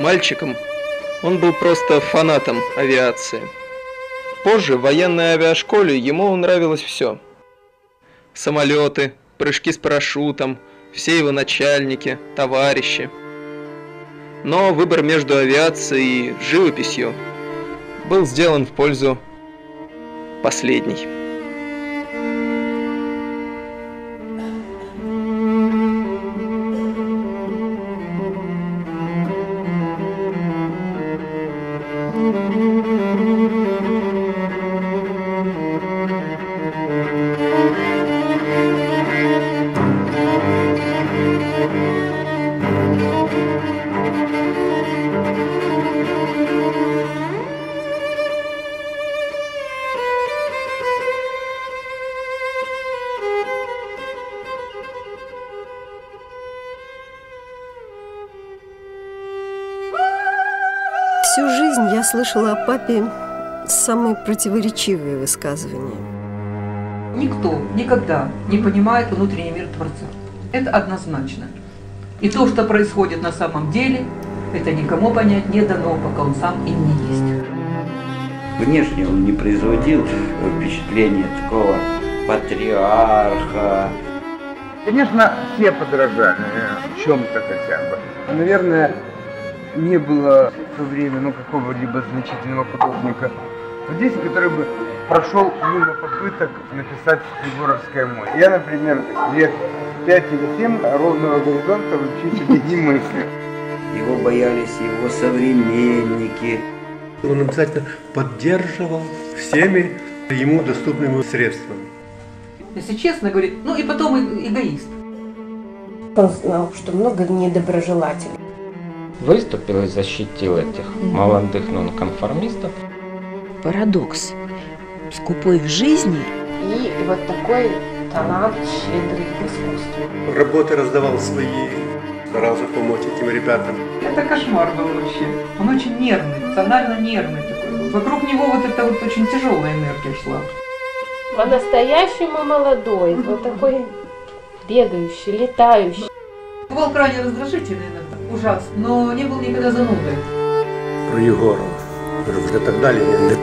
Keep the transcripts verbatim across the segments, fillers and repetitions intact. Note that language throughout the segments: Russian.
Мальчиком он был просто фанатом авиации. Позже в военной авиашколе ему нравилось все. Самолеты, прыжки с парашютом, все его начальники, товарищи. Но выбор между авиацией и живописью был сделан в пользу последней. Всю жизнь я слышала о папе самые противоречивые высказывания. Никто никогда не понимает внутренний мир Творца. Это однозначно. И то, что происходит на самом деле, это никому понять не дано, пока он сам им не есть. Внешне он не производил впечатления такого патриарха. Конечно, все подражали в чем-то хотя бы. Наверное, не было в то время ну, какого-либо значительного художника в Одессе, который бы прошел мимо попыток написать Егоровское море. Я, например, лет пять или семь ровного горизонта вообще себе не мыслю. Его боялись его современники. Он обязательно поддерживал всеми ему доступными средствами. Если честно, говорит, ну и потом эгоист. Он знал, что много недоброжелателей. Выступил и защитил этих молодых нонконформистов. Парадокс. Скупой в жизни. И вот такой талант щедрый в искусстве. Работы раздавал свои, старался помочь этим ребятам. Это кошмар был вообще. Он очень нервный, эмоционально нервный такой. Вокруг него вот эта вот очень тяжелая энергия шла. По-настоящему молодой, вот такой бегающий, летающий. Бывал крайне раздражительный иногда, ужасно, но не был никогда занудой. Про Егорова. Уже так далее.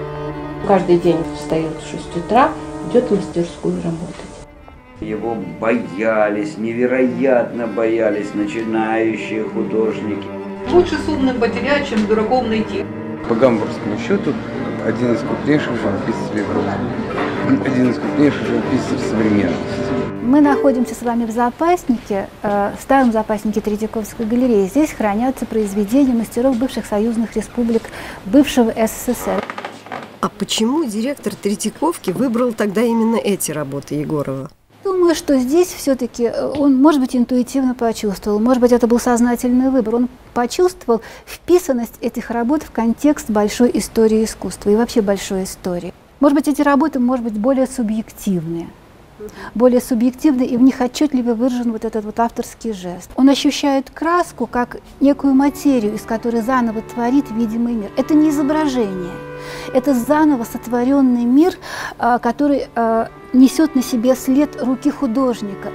Каждый день встает в шесть утра, идет в мастерскую работать. Его боялись, невероятно боялись начинающие художники. Лучше с умным потерять, чем с дураком найти. По гамбургскому счету, один из крупнейших живописцев Европы. Один из крупнейших живописцев современности. Мы находимся с вами в запаснике, э, в старом запаснике Третьяковской галереи. Здесь хранятся произведения мастеров бывших союзных республик, бывшего СССР. А почему директор Третьяковки выбрал тогда именно эти работы Егорова? Думаю, что здесь все-таки он, может быть, интуитивно почувствовал, может быть, это был сознательный выбор. Он почувствовал вписанность этих работ в контекст большой истории искусства и вообще большой истории. Может быть, эти работы, может быть, более субъективные. более субъективны, и в них отчетливо выражен вот этот вот авторский жест. Он ощущает краску как некую материю, из которой заново творит видимый мир. Это не изображение, это заново сотворенный мир, который несет на себе след руки художника.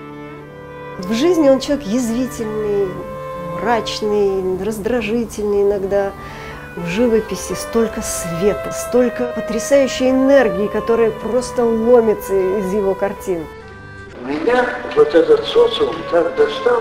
В жизни он человек язвительный, мрачный, раздражительный иногда. В живописи столько света, столько потрясающей энергии, которая просто ломится из его картин. Меня вот этот социум так достал.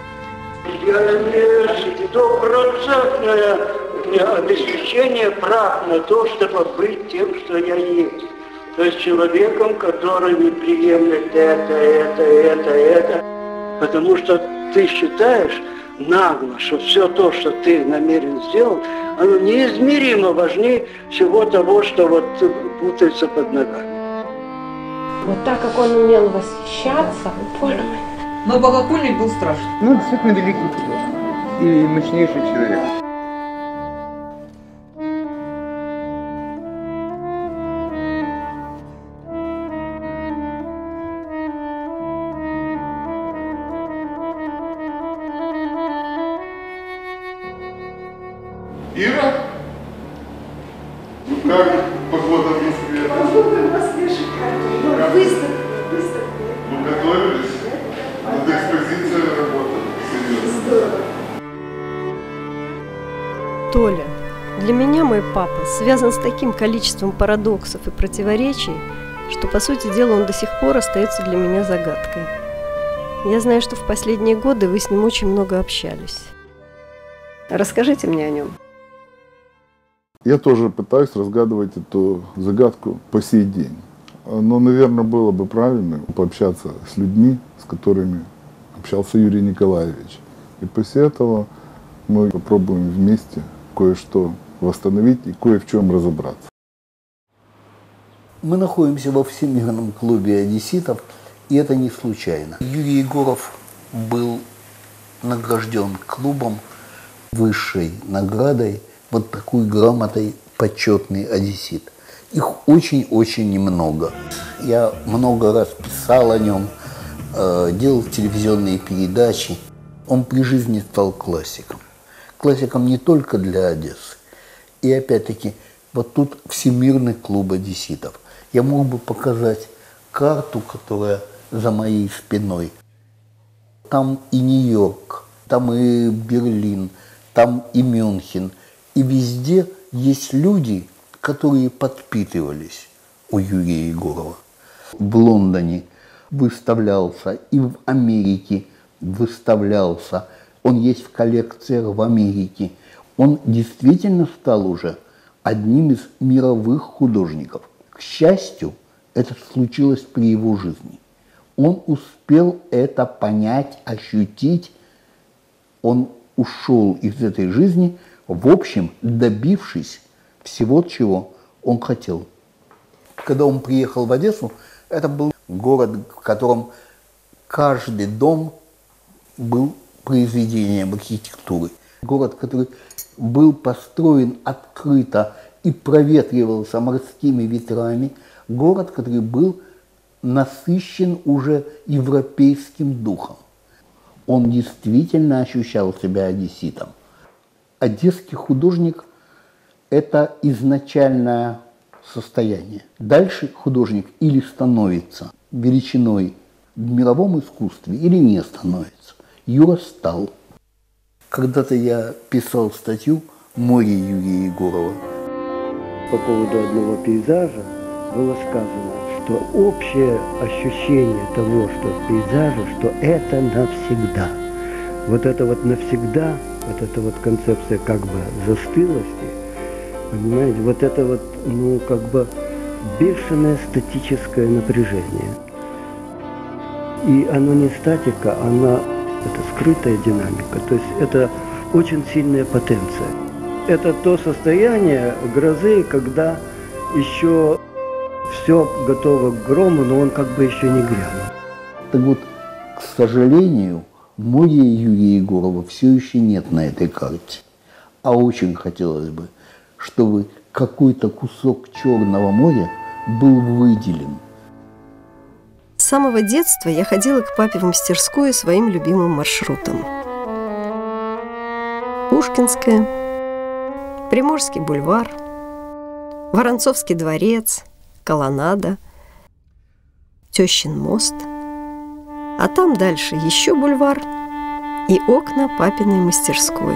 Я имею стопроцентное обеспечение прав на то, чтобы быть тем, что я есть. То есть человеком, который не приемлет это, это, это, это. Потому что ты считаешь нагло, что все то, что ты намерен сделать, оно неизмеримо важнее всего того, что вот путается под ногами. Вот так как он умел восхищаться, боже мой. Но Богокольник был страшный. Ну, действительно великий художник и мощнейший человек. Ира? Как погода в Москве? Погода в Москве шикарная. Выставка, выставка. Ну, готовились? Над экспозицией работали. Серьезно. Здорово. мой папа связан с таким количеством парадоксов и противоречий, что, по сути дела, он до сих пор остается для меня загадкой. Я знаю, что в последние годы вы с ним очень много общались. Расскажите мне о нем. Я тоже пытаюсь разгадывать эту загадку по сей день. Но, наверное, было бы правильно пообщаться с людьми, с которыми общался Юрий Николаевич. И после этого мы попробуем вместе кое-что восстановить и кое в чем разобраться. Мы находимся во Всемирном клубе одесситов, и это не случайно. Юрий Егоров был награжден клубом высшей наградой, вот такой грамотой «Почетный одессит». Их очень-очень немного. Я много раз писал о нем, делал телевизионные передачи. Он при жизни стал классиком. Классиком не только для Одессы. И опять-таки, вот тут Всемирный клуб одесситов. Я мог бы показать карту, которая за моей спиной. Там и Нью-Йорк, там и Берлин, там и Мюнхен. И везде есть люди, которые подпитывались у Юрия Егорова. В Лондоне выставлялся, и в Америке выставлялся. Он есть в коллекциях в Америке. Он действительно стал уже одним из мировых художников. К счастью, это случилось при его жизни. Он успел это понять, ощутить. Он ушел из этой жизни, в общем, добившись всего, чего он хотел. Когда он приехал в Одессу, это был город, в котором каждый дом был произведением архитектуры. Город, который был построен открыто и проветривался морскими ветрами. Город, который был насыщен уже европейским духом. Он действительно ощущал себя одесситом. Одесский художник – это изначальное состояние. Дальше художник или становится величиной в мировом искусстве, или не становится. Юра стал. Когда-то я писал статью «Море» Юрия Егорова. По поводу одного пейзажа было сказано, что общее ощущение того, что в пейзаже, что это навсегда. Вот это вот навсегда, вот эта вот концепция как бы застылости, понимаете, вот это вот, ну, как бы бешеное статическое напряжение. И оно не статика, она, это скрытая динамика, то есть это очень сильная потенция. Это то состояние грозы, когда еще все готово к грому, но он как бы еще не грянул. Так вот, к сожалению, море Юрия Егорова все еще нет на этой карте. А очень хотелось бы, чтобы какой-то кусок Черного моря был выделен. С самого детства я ходила к папе в мастерскую своим любимым маршрутом. Пушкинская, Приморский бульвар, Воронцовский дворец, Колоннада, Тещин мост, а там дальше еще бульвар и окна папиной мастерской.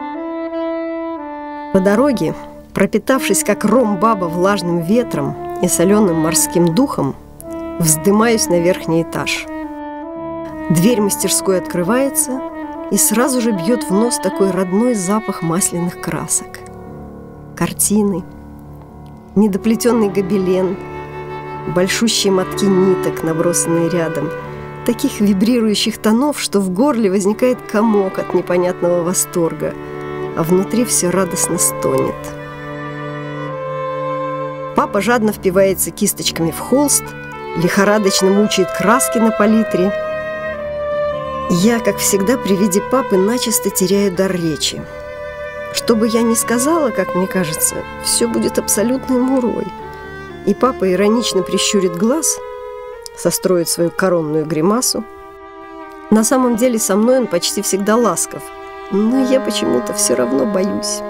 По дороге, пропитавшись как ром-баба влажным ветром и соленым морским духом, вздымаюсь на верхний этаж. Дверь мастерской открывается, и сразу же бьет в нос такой родной запах масляных красок. Картины, недоплетенный гобелен, большущие мотки ниток, набросанные рядом, таких вибрирующих тонов, что в горле возникает комок от непонятного восторга, а внутри все радостно стонет. Папа жадно впивается кисточками в холст, лихорадочно мучает краски на палитре. Я, как всегда, при виде папы начисто теряю дар речи. Что бы я ни сказала, как мне кажется, все будет абсолютной мурой. И папа иронично прищурит глаз, состроит свою коронную гримасу. На самом деле со мной он почти всегда ласков, но я почему-то все равно боюсь.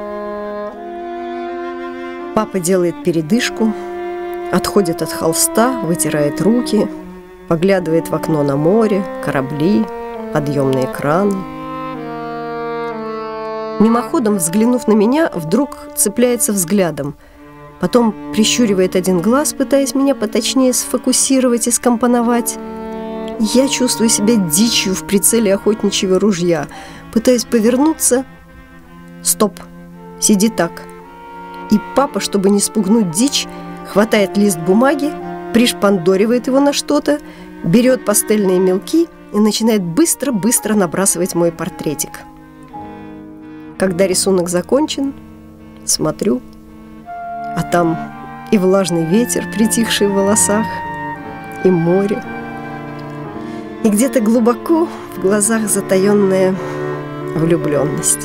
Папа делает передышку, отходит от холста, вытирает руки, поглядывает в окно на море, корабли, подъемные краны. Мимоходом, взглянув на меня, вдруг цепляется взглядом. Потом прищуривает один глаз, пытаясь меня поточнее сфокусировать и скомпоновать. Я чувствую себя дичью в прицеле охотничьего ружья. Пытаюсь повернуться. Стоп, сиди так. И папа, чтобы не спугнуть дичь, хватает лист бумаги, пришпандоривает его на что-то, берет пастельные мелки и начинает быстро-быстро набрасывать мой портретик. Когда рисунок закончен, смотрю, а там и влажный ветер, притихший в волосах, и море, и где-то глубоко в глазах затаенная влюбленность.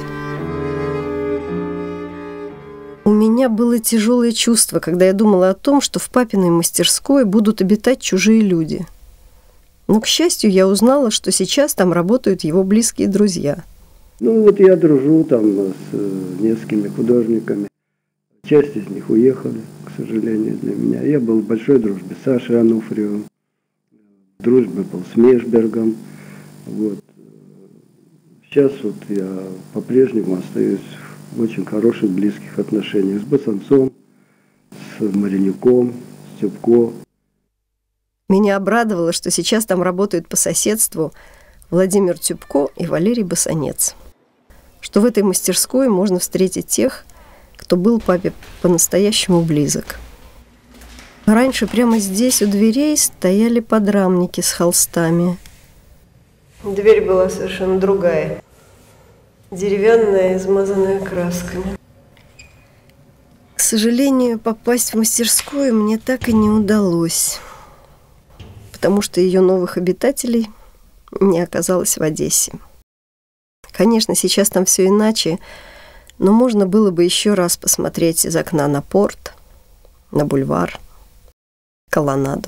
У меня было тяжелое чувство, когда я думала о том, что в папиной мастерской будут обитать чужие люди. Но, к счастью, я узнала, что сейчас там работают его близкие друзья. Ну вот я дружу там с несколькими художниками. Часть из них уехали, к сожалению, для меня. Я был в большой дружбе с Сашей Ануфриевым, в дружбе был с Мешбергом. Вот. Сейчас вот я по-прежнему остаюсь в очень хороших, близких отношениях с Басанцом, с Маринюком, с Тюбко. Меня обрадовало, что сейчас там работают по соседству Владимир Тюбко и Валерий Басанец. Что в этой мастерской можно встретить тех, кто был папе по-настоящему близок. Раньше прямо здесь у дверей стояли подрамники с холстами. Дверь была совершенно другая. Деревянная, измазанная красками. К сожалению, попасть в мастерскую мне так и не удалось, потому что ее новых обитателей не оказалось в Одессе. Конечно, сейчас там все иначе, но можно было бы еще раз посмотреть из окна на порт, на бульвар, колоннаду.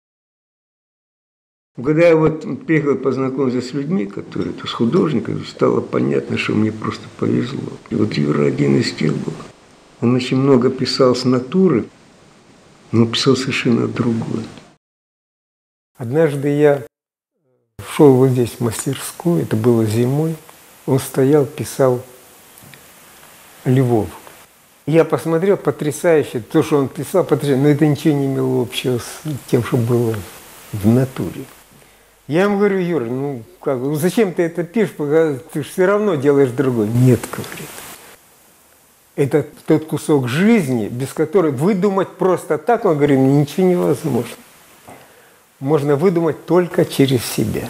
Когда я вот приехал познакомиться с людьми, которые, с художниками, стало понятно, что мне просто повезло. И вот Юра один из тех был. Он очень много писал с натуры, но писал совершенно другое. Однажды я шел вот здесь в мастерскую, это было зимой. Он стоял, писал Львов. Я посмотрел, потрясающе, то, что он писал, потрясающе, но это ничего не имело общего с тем, что было в натуре. Я ему говорю: Юра, ну как, ну зачем ты это пишешь, ты же все равно делаешь другое. Нет, говорит. Это тот кусок жизни, без которого выдумать просто так, он говорит, ничего невозможно. Можно выдумать только через себя.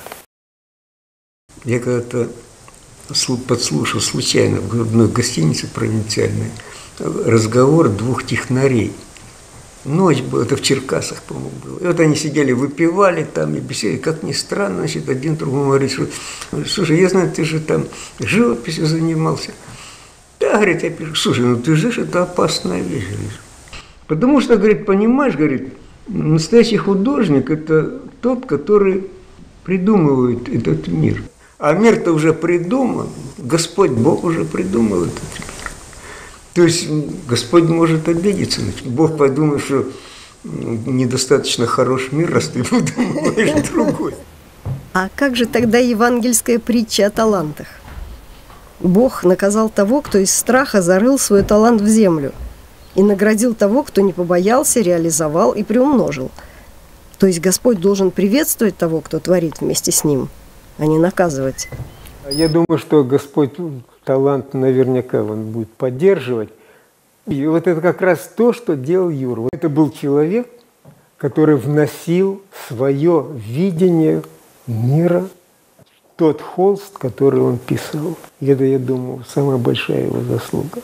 Я когда-то подслушал случайно в одной гостинице провинциальной разговор двух технарей. Ночь была, это в Черкасах, по-моему, было. И вот они сидели, выпивали там и беседовали. Как ни странно, значит, один другому говорит, что, слушай, я знаю, ты же там живописью занимался. Да, говорит, я пишу. Слушай, ну ты же, это опасная вещь. Говорит. Потому что, говорит, понимаешь, говорит, настоящий художник – это тот, который придумывает этот мир. А мир-то уже придуман, Господь Бог уже придумал этот мир. То есть Господь может обидеться. Бог подумает, что недостаточно хорош мир, раз ты выдумываешь другой. А как же тогда евангельская притча о талантах? Бог наказал того, кто из страха зарыл свой талант в землю, и наградил того, кто не побоялся, реализовал и приумножил. То есть Господь должен приветствовать того, кто творит вместе с ним, а не наказывать. Я думаю, что Господь талант наверняка он будет поддерживать. И вот это как раз то, что делал Юра. Это был человек, который вносил свое видение мира в тот холст, который он писал. И это, я думаю, самая большая его заслуга.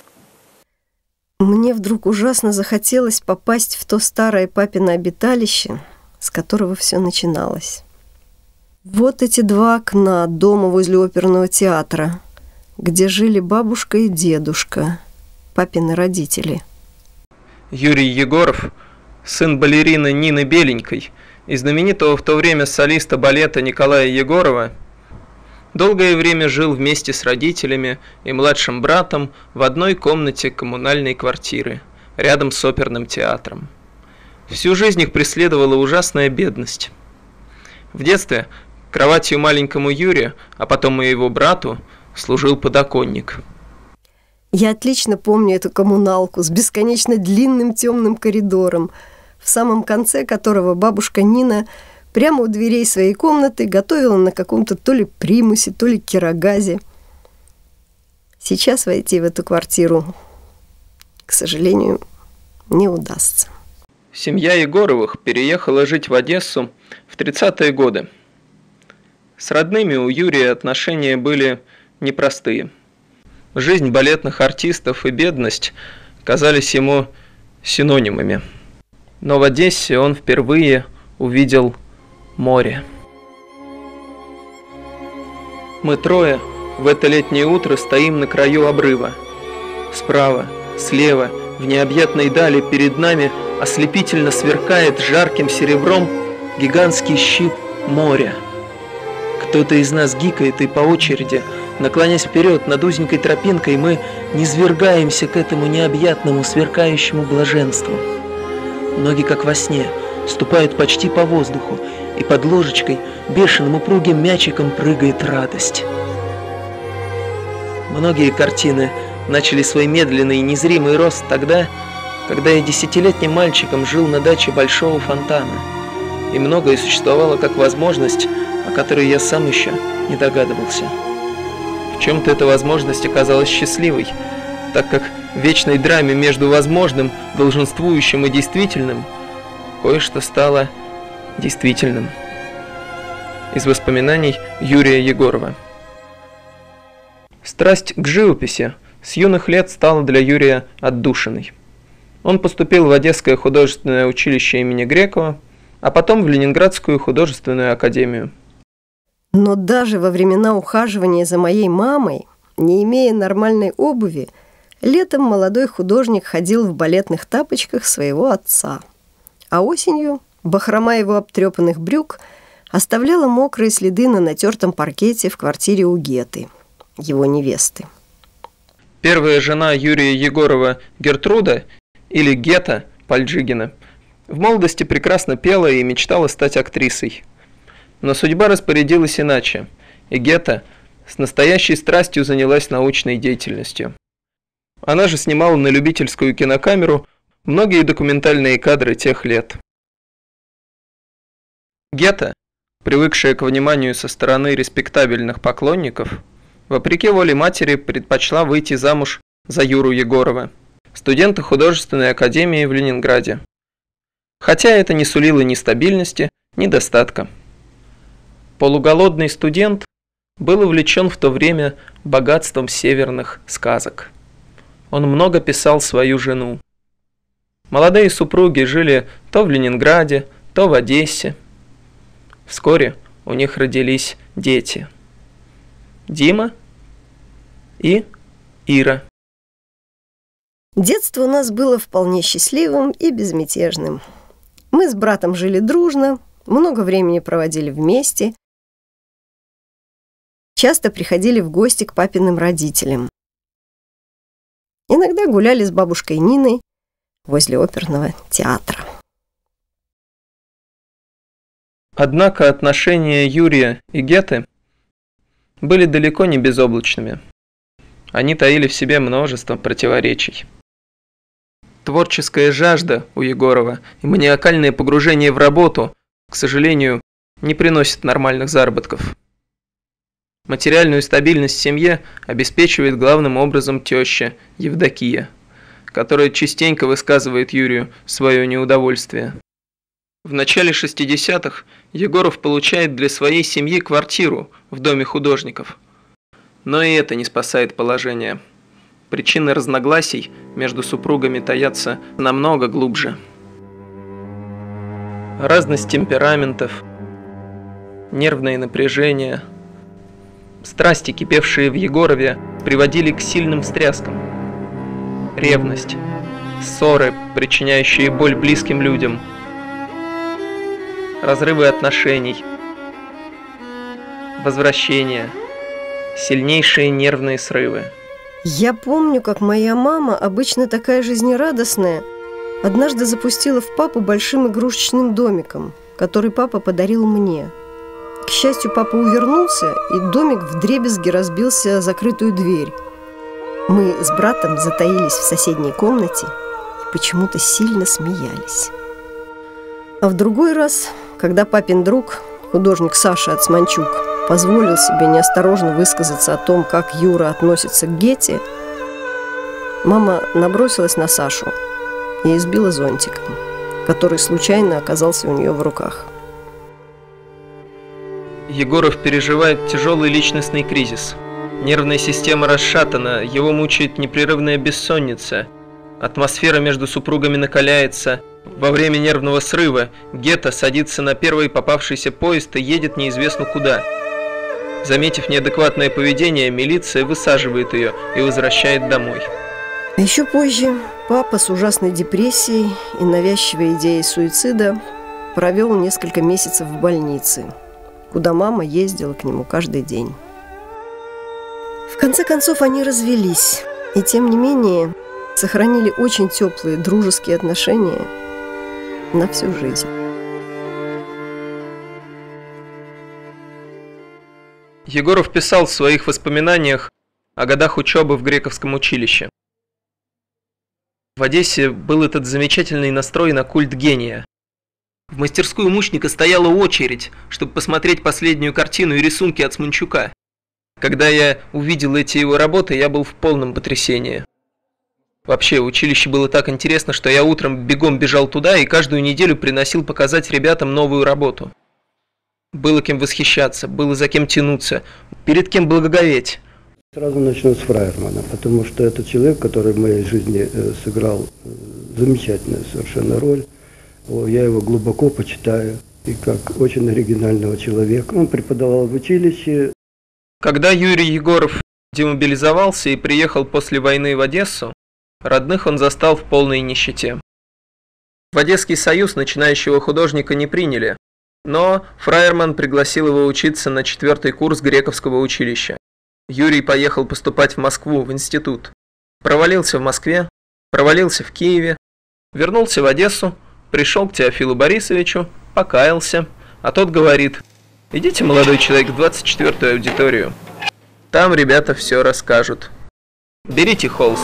Мне вдруг ужасно захотелось попасть в то старое папино обиталище, с которого все начиналось. Вот эти два окна дома возле оперного театра, где жили бабушка и дедушка, папины родители. Юрий Егоров, сын балерины Нины Беленькой и знаменитого в то время солиста балета Николая Егорова, долгое время жил вместе с родителями и младшим братом в одной комнате коммунальной квартиры, рядом с оперным театром. Всю жизнь их преследовала ужасная бедность. В детстве кроватью маленькому Юре, а потом и его брату, служил подоконник. Я отлично помню эту коммуналку с бесконечно длинным темным коридором, в самом конце которого бабушка Нина прямо у дверей своей комнаты готовила на каком-то то ли примусе, то ли кирогазе. Сейчас войти в эту квартиру, к сожалению, не удастся. Семья Егоровых переехала жить в Одессу в тридцатые годы. С родными у Юрия отношения были непростые. Жизнь балетных артистов и бедность казались ему синонимами. Но в Одессе он впервые увидел море. Мы трое в это летнее утро стоим на краю обрыва. Справа, слева, в необъятной дали перед нами ослепительно сверкает жарким серебром гигантский щит моря. Кто-то из нас гикает, и по очереди, наклонясь вперед над узенькой тропинкой, мы низвергаемся к этому необъятному сверкающему блаженству. Ноги, как во сне, ступают почти по воздуху, и под ложечкой бешеным упругим мячиком прыгает радость. Многие картины начали свой медленный и незримый рост тогда, когда я десятилетним мальчиком жил на даче Большого фонтана, и многое существовало как возможность, о которой я сам еще не догадывался. В чем-то эта возможность оказалась счастливой, так как в вечной драме между возможным, долженствующим и действительным кое-что стало действительным. Из воспоминаний Юрия Егорова. Страсть к живописи с юных лет стала для Юрия отдушиной. Он поступил в Одесское художественное училище имени Грекова, а потом в Ленинградскую художественную академию. Но даже во времена ухаживания за моей мамой, не имея нормальной обуви, летом молодой художник ходил в балетных тапочках своего отца. А осенью бахрома его обтрепанных брюк оставляла мокрые следы на натертом паркете в квартире у Геты, его невесты. Первая жена Юрия Егорова, Гертруда, или Гета Пальджигина, в молодости прекрасно пела и мечтала стать актрисой. Но судьба распорядилась иначе, и Гета с настоящей страстью занялась научной деятельностью. Она же снимала на любительскую кинокамеру многие документальные кадры тех лет. Гета, привыкшая к вниманию со стороны респектабельных поклонников, вопреки воле матери предпочла выйти замуж за Юру Егорова, студента художественной академии в Ленинграде. Хотя это не сулило ни стабильности, ни достатка. Полуголодный студент был увлечен в то время богатством северных сказок. Он много писал свою жену. Молодые супруги жили то в Ленинграде, то в Одессе. Вскоре у них родились дети. Дима и Ира. Детство у нас было вполне счастливым и безмятежным. Мы с братом жили дружно, много времени проводили вместе, часто приходили в гости к папиным родителям. Иногда гуляли с бабушкой Ниной возле оперного театра. Однако отношения Юрия и Геты были далеко не безоблачными. Они таили в себе множество противоречий. Творческая жажда у Егорова и маниакальное погружение в работу, к сожалению, не приносят нормальных заработков. Материальную стабильность в семье обеспечивает главным образом теща Евдокия, которая частенько высказывает Юрию свое неудовольствие. В начале шестидесятых Егоров получает для своей семьи квартиру в доме художников. Но и это не спасает положение. Причины разногласий между супругами таятся намного глубже. Разность темпераментов, нервное напряжение, страсти, кипевшие в Егорове, приводили к сильным встряскам. Ревность, ссоры, причиняющие боль близким людям, разрывы отношений, возвращения, сильнейшие нервные срывы. Я помню, как моя мама, обычно такая жизнерадостная, однажды запустила в папу большим игрушечным домиком, который папа подарил мне. К счастью, папа увернулся, и домик вдребезги разбился о закрытую дверь. Мы с братом затаились в соседней комнате и почему-то сильно смеялись. А в другой раз, когда папин друг, художник Саша Ацманчук, позволил себе неосторожно высказаться о том, как Юра относится к Гете, мама набросилась на Сашу и избила зонтиком, который случайно оказался у нее в руках. Егоров переживает тяжелый личностный кризис. Нервная система расшатана, его мучает непрерывная бессонница. Атмосфера между супругами накаляется. Во время нервного срыва Гета садится на первый попавшийся поезд и едет неизвестно куда. Заметив неадекватное поведение, милиция высаживает ее и возвращает домой. А еще позже папа с ужасной депрессией и навязчивой идеей суицида провел несколько месяцев в больнице, куда мама ездила к нему каждый день. В конце концов они развелись, и тем не менее сохранили очень теплые дружеские отношения на всю жизнь. Егоров писал в своих воспоминаниях о годах учебы в грековском училище. В Одессе был этот замечательный настрой на культ гения. В мастерскую Мучника стояла очередь, чтобы посмотреть последнюю картину и рисунки Ацманчука. Когда я увидел эти его работы, я был в полном потрясении. Вообще, училище было так интересно, что я утром бегом бежал туда и каждую неделю приносил показать ребятам новую работу. Было кем восхищаться, было за кем тянуться, перед кем благоговеть. Сразу начну с Фраермана, потому что это человек, который в моей жизни сыграл замечательную совершенно роль. Я его глубоко почитаю и как очень оригинального человека. Он преподавал в училище. Когда Юрий Егоров демобилизовался и приехал после войны в Одессу, родных он застал в полной нищете. В Одесский союз начинающего художника не приняли, но Фраерман пригласил его учиться на четвертый курс грековского училища. Юрий поехал поступать в Москву, в институт. Провалился в Москве, провалился в Киеве, вернулся в Одессу, пришел к Теофилу Борисовичу, покаялся, а тот говорит: идите, молодой человек, в двадцать четвёртую аудиторию. Там ребята все расскажут. Берите холст.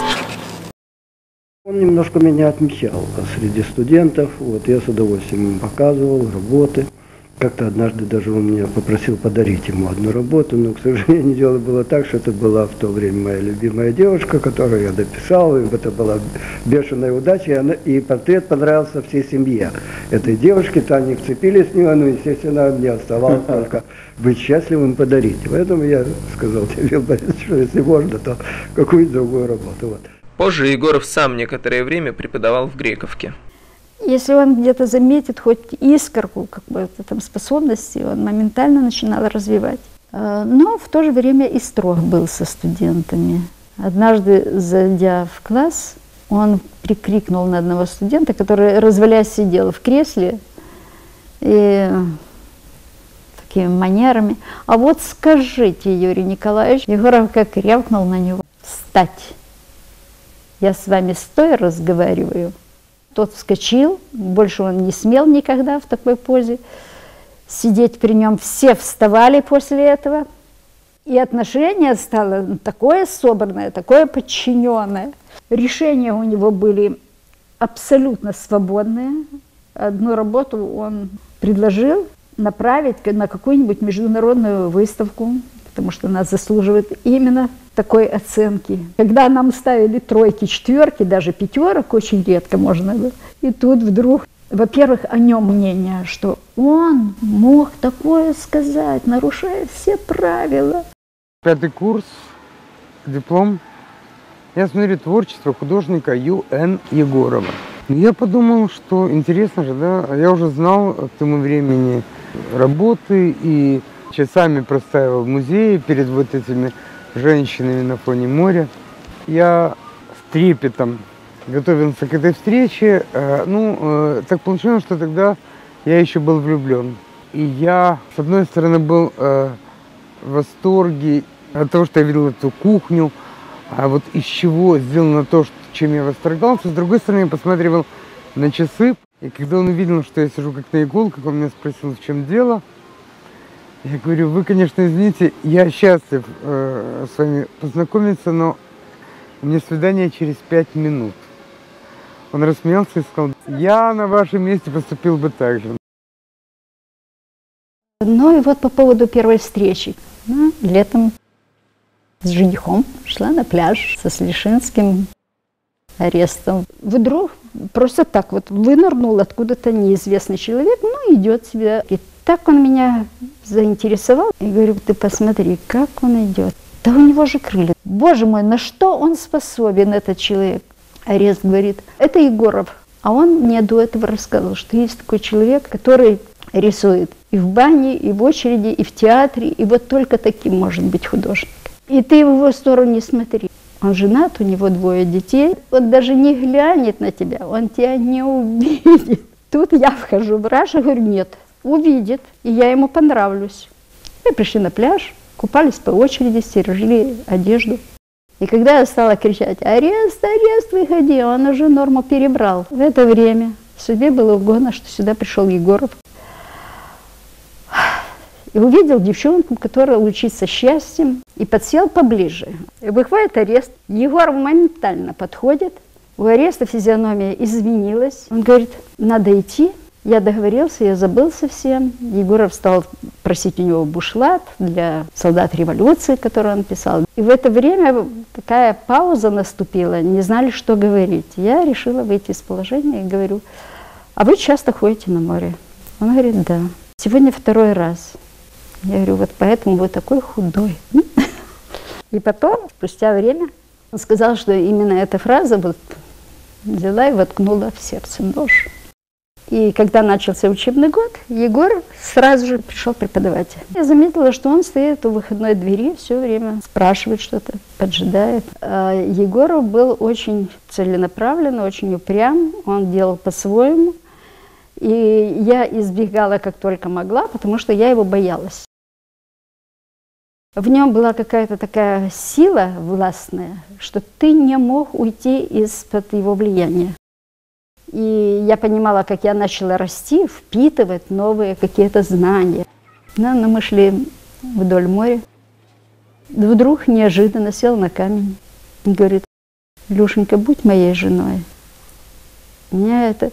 Он немножко меня отмечал среди студентов. Вот я с удовольствием ему показывал работы. Как-то однажды даже он меня попросил подарить ему одну работу, но, к сожалению, дело было так, что это была в то время моя любимая девушка, которую я дописал, и это была бешеная удача, и, она, и портрет понравился всей семье этой девушки, то они вцепились в него, ну, естественно, мне оставалось только быть счастливым и подарить. Поэтому я сказал Теофил Борисович, что если можно, то какую-то другую работу. Вот. Позже Егоров сам некоторое время преподавал в Грековке. Если он где-то заметит хоть искорку какой-то там способности, он моментально начинал развивать. Но в то же время и строг был со студентами. Однажды, зайдя в класс, он прикрикнул на одного студента, который, развалясь, сидел в кресле и такими манерами: а вот скажите, Юрий Николаевич, Егоров как рявкнул на него: встать! Я с вами стоя разговариваю. Тот вскочил, больше он не смел никогда в такой позе сидеть при нем. Все вставали после этого, и отношение стало такое собранное, такое подчиненное. Решения у него были абсолютно свободные. Одну работу он предложил направить на какую-нибудь международную выставку, потому что она заслуживает именно такой оценки. Когда нам ставили тройки, четверки, даже пятерок, очень редко можно было. И тут вдруг, во-первых, о нем мнение, что он мог такое сказать, нарушая все правила. Пятый курс, диплом. Я смотрю творчество художника Ю Н Егорова. Я подумал, что интересно же, да, я уже знал к тому времени работы и часами простаивал в музее перед вот этими женщинами на фоне моря. Я с трепетом готовился к этой встрече. Ну, так получилось, что тогда я еще был влюблен. И я, с одной стороны, был в восторге от того, что я видел эту кухню, а вот из чего сделано то, чем я восторгался. С другой стороны, я посматривал на часы, и когда он увидел, что я сижу как на иголках, он меня спросил, в чем дело. Я говорю: вы, конечно, извините, я счастлив э, с вами познакомиться, но У меня свидание через пять минут. Он рассмеялся и сказал, я на вашем месте поступил бы так же. Ну и вот по поводу первой встречи. Ну, летом с женихом шла на пляж со Слишинским арестом. Вдруг просто так вот вынырнул откуда-то неизвестный человек, ну идет себе. И так он меня заинтересовал. И говорю, ты посмотри, как он идет. Да у него же крылья. Боже мой, на что он способен, этот человек? Арест говорит, это Егоров. А он мне до этого рассказывал, что есть такой человек, который рисует и в бане, и в очереди, и в театре, и вот только таким может быть художник. И ты в его сторону не смотри. Он женат, у него двое детей. Он даже не глянет на тебя, он тебя не увидит. Тут я вхожу в раж и говорю, нет, увидит, и я ему понравлюсь. Мы пришли на пляж, купались по очереди, стерегли одежду. И когда я стала кричать, арест, арест, выходи, он уже норму перебрал. В это время судьбе было угодно, что сюда пришел Егоров. И увидел девчонку, которая лучится счастьем, и подсел поближе. И выходит арест. Егоров моментально подходит. У ареста физиономия изменилась. Он говорит, надо идти. Я договорился, я забыл совсем. Егоров стал просить у него бушлат для солдат революции, который он писал. И в это время такая пауза наступила, не знали, что говорить. Я решила выйти из положения и говорю, а вы часто ходите на море? Он говорит, да. Сегодня второй раз. Я говорю, вот поэтому вы такой худой. И потом, спустя время, он сказал, что именно эта фраза вот взяла и воткнула в сердце нож. И когда начался учебный год, Егор сразу же пришел преподавать. Я заметила, что он стоит у выходной двери, все время спрашивает что-то, поджидает. А Егоров был очень целенаправлен, очень упрям, он делал по-своему. И я избегала как только могла, потому что я его боялась. В нем была какая-то такая сила властная, что ты не мог уйти из-под его влияния. И я понимала, как я начала расти, впитывать новые какие-то знания. Но, но мы шли вдоль моря. Вдруг неожиданно сел на камень и говорит, Люшенька, будь моей женой. Меня это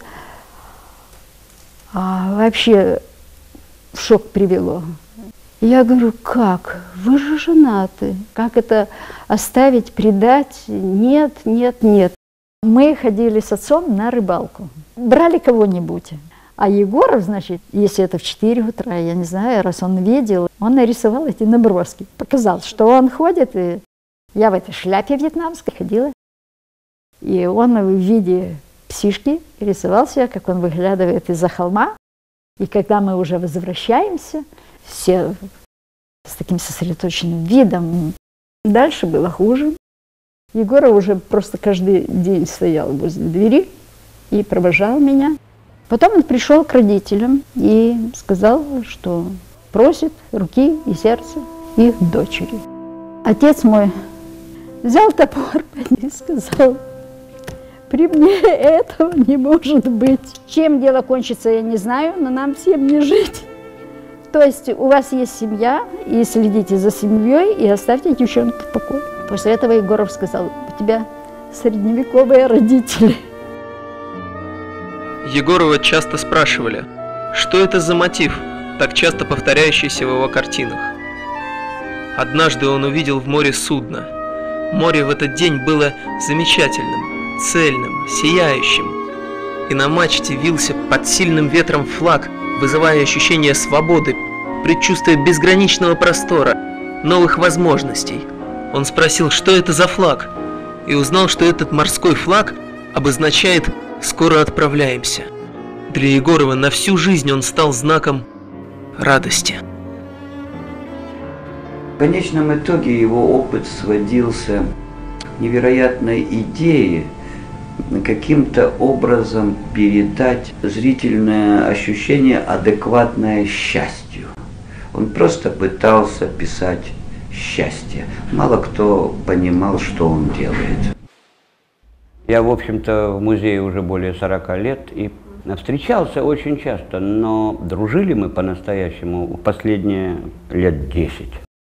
а, вообще в шок привело. Я говорю, как? Вы же женаты. Как это оставить, предать? Нет, нет, нет. Мы ходили с отцом на рыбалку. Брали кого-нибудь. А Егоров, значит, если это в четыре утра, я не знаю, раз он видел, он нарисовал эти наброски. Показал, что он ходит. И я в этой шляпе вьетнамской ходила. И он в виде псишки рисовал себя, как он выглядывает из-за холма. И когда мы уже возвращаемся, все с таким сосредоточенным видом. Дальше было хуже. Егоров уже просто каждый день стоял возле двери и провожал меня. Потом он пришел к родителям и сказал, что просит руки и сердца их дочери. Отец мой взял топор и сказал, при мне этого не может быть. Чем дело кончится, я не знаю, но нам всем не жить. То есть у вас есть семья, и следите за семьей, и оставьте девчонку в покое. После этого Егоров сказал, у тебя средневековые родители. Егорова часто спрашивали, что это за мотив, так часто повторяющийся в его картинах. Однажды он увидел в море судно. Море в этот день было замечательным, цельным, сияющим. И на мачте вился под сильным ветром флаг, вызывая ощущение свободы, предчувствие безграничного простора, новых возможностей. Он спросил, что это за флаг, и узнал, что этот морской флаг обозначает «скоро отправляемся». Для Егорова на всю жизнь он стал знаком радости. В конечном итоге его опыт сводился к невероятной идее каким-то образом передать зрительное ощущение, адекватное счастью. Он просто пытался писать счастье. Мало кто понимал, что он делает. Я, в общем-то, в музее уже более сорока лет и встречался очень часто, но дружили мы по-настоящему в последние лет десять.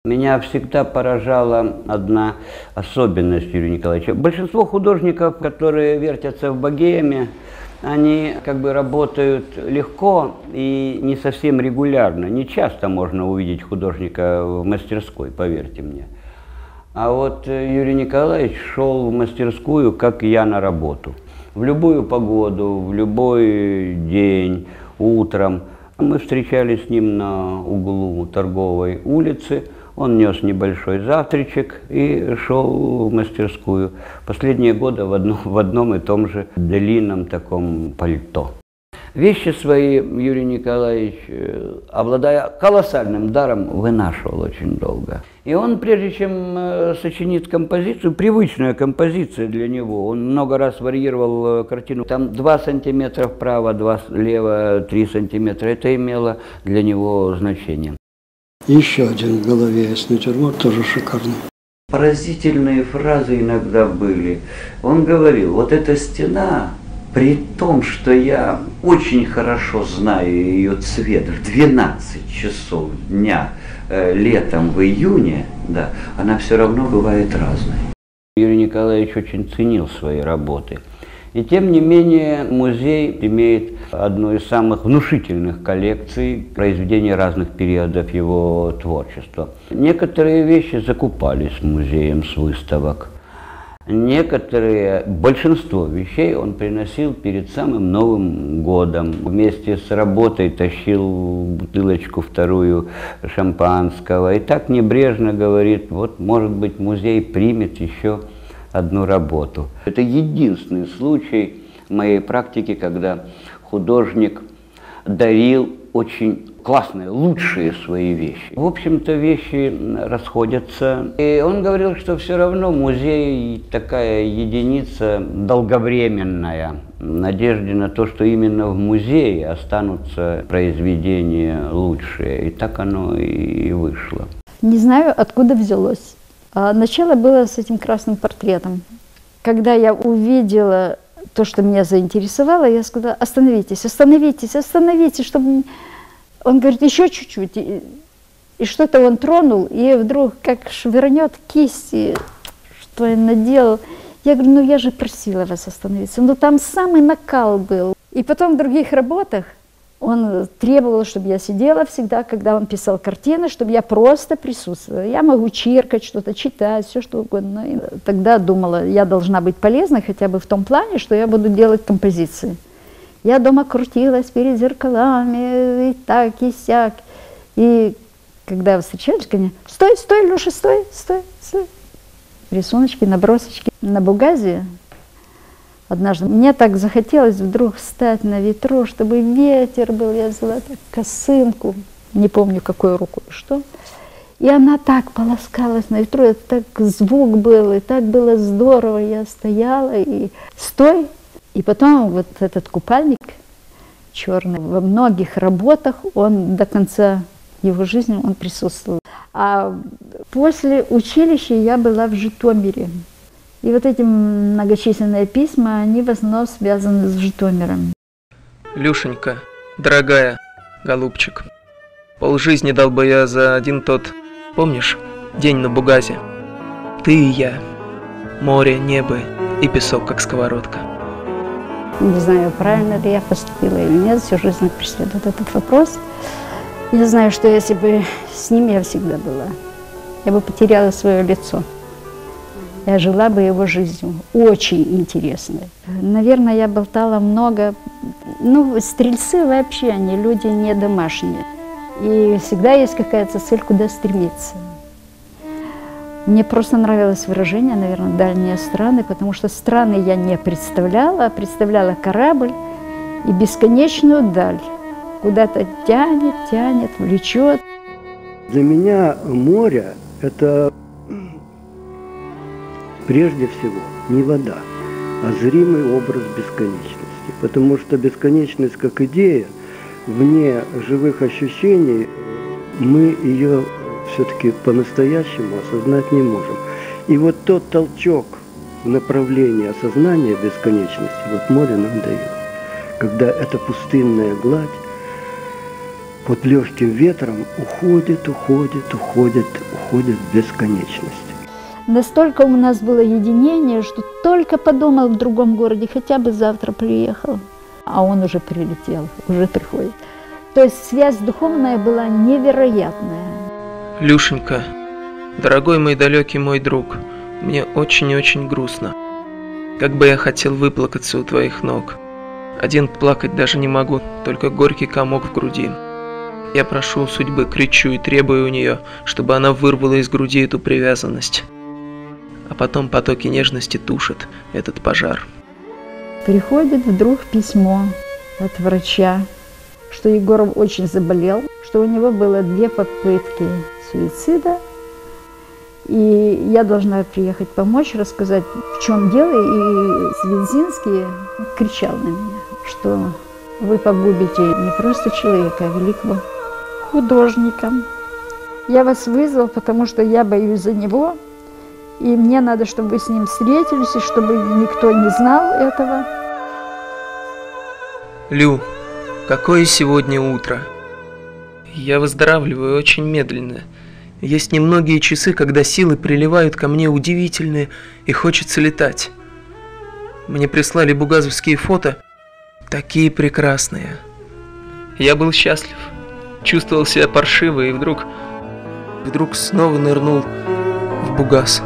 Меня всегда поражала одна особенность Юрия Николаевича. Большинство художников, которые вертятся в богеме, они как бы работают легко и не совсем регулярно. Не часто можно увидеть художника в мастерской, поверьте мне. А вот Юрий Николаевич шел в мастерскую, как и я, на работу. В любую погоду, в любой день, утром. Мы встречались с ним на углу Торговой улицы. Он нес небольшой завтрачек и шел в мастерскую. Последние годы в одном, в одном и том же длинном таком пальто. Вещи свои Юрий Николаевич, обладая колоссальным даром, вынашивал очень долго. И он, прежде чем сочинить композицию, привычная композиция для него, он много раз варьировал картину. Там два сантиметра вправо, два слева, три сантиметра. Это имело для него значение. Еще один в голове есть натюрморт, тоже шикарный. Поразительные фразы иногда были. Он говорил, вот эта стена, при том, что я очень хорошо знаю ее цвет в двенадцать часов дня, э, летом в июне, да, она все равно бывает разной. Юрий Николаевич очень ценил свои работы. И тем не менее музей имеет одну из самых внушительных коллекций произведений разных периодов его творчества. Некоторые вещи закупались музеем с выставок. Некоторые, большинство вещей он приносил перед самым Новым годом. Вместе с работой тащил бутылочку вторую шампанского. И так небрежно говорит, вот может быть музей примет еще одну работу. Это единственный случай в моей практике, когда художник дарил очень классные, лучшие свои вещи. В общем-то, вещи расходятся. И он говорил, что все равно музей такая единица долговременная, в надежде на то, что именно в музее останутся произведения лучшие. И так оно и вышло. Не знаю, откуда взялось. Начало было с этим красным портретом. Когда я увидела то, что меня заинтересовало, я сказала, остановитесь, остановитесь, остановитесь, чтобы... Он говорит, еще чуть-чуть. И, и что-то он тронул, и вдруг как швырнет кисти, что я наделал. Я говорю, ну я же просила вас остановиться. Ну там самый накал был. И потом в других работах он требовал, чтобы я сидела всегда, когда он писал картины, чтобы я просто присутствовала. Я могу чиркать что-то, читать, все что угодно. И тогда думала, я должна быть полезной хотя бы в том плане, что я буду делать композиции. Я дома крутилась перед зеркалами, и так, и сяк. И когда встречались ко мне, стой, стой, Леша, стой, стой, стой. Рисуночки, набросочки. На Бугазе однажды мне так захотелось вдруг встать на ветру, чтобы ветер был. Я взяла так косынку, не помню, какой рукой, что. И она так полоскалась на ветру, это так звук был, и так было здорово. Я стояла и стой. И потом вот этот купальник черный, во многих работах он до конца его жизни он присутствовал. А после училища я была в Житомире. И вот эти многочисленные письма, они в основном связаны с Житомиром. Люшенька, дорогая, голубчик, полжизни дал бы я за один тот, помнишь, день на Бугазе? Ты и я, море, небо и песок, как сковородка. Не знаю, правильно ли я поступила или нет, всю жизнь меня преследует этот вопрос. Я знаю, что если бы с ним я всегда была, я бы потеряла свое лицо. Я жила бы его жизнью, очень интересной. Наверное, я болтала много. Ну, стрельцы вообще, они люди не домашние. И всегда есть какая-то цель, куда стремиться. Мне просто нравилось выражение, наверное, «дальние страны», потому что страны я не представляла, а представляла корабль и бесконечную даль. Куда-то тянет, тянет, влечет. Для меня море – это прежде всего не вода, а зримый образ бесконечности. Потому что бесконечность как идея, вне живых ощущений, мы ее все-таки по-настоящему осознать не можем. И вот тот толчок в направлении осознания бесконечности, вот море нам дает. Когда эта пустынная гладь под легким ветром уходит, уходит, уходит, уходит. уходит в бесконечность. Настолько у нас было единение, что только подумал в другом городе, хотя бы завтра приехал, а он уже прилетел, уже приходит. То есть связь духовная была невероятная. Люшенька, дорогой мой далекий мой друг, мне очень-очень грустно. Как бы я хотел выплакаться у твоих ног. Один плакать даже не могу, только горький комок в груди. Я прошу у судьбы, кричу и требую у нее, чтобы она вырвала из груди эту привязанность. А потом потоки нежности тушат этот пожар. Приходит вдруг письмо от врача, что Егоров очень заболел, что у него было две попытки суицида. И я должна приехать помочь, рассказать, в чем дело. И Свинзинский кричал на меня, что вы погубите не просто человека, а великого художника. Я вас вызвал, потому что я боюсь за него. И мне надо, чтобы вы с ним встретились, и чтобы никто не знал этого. Лю, какое сегодня утро? Я выздоравливаю очень медленно. Есть немногие часы, когда силы приливают ко мне удивительные, и хочется летать. Мне прислали бугазовские фото, такие прекрасные. Я был счастлив, чувствовал себя паршиво, и вдруг, вдруг снова нырнул в Бугаз.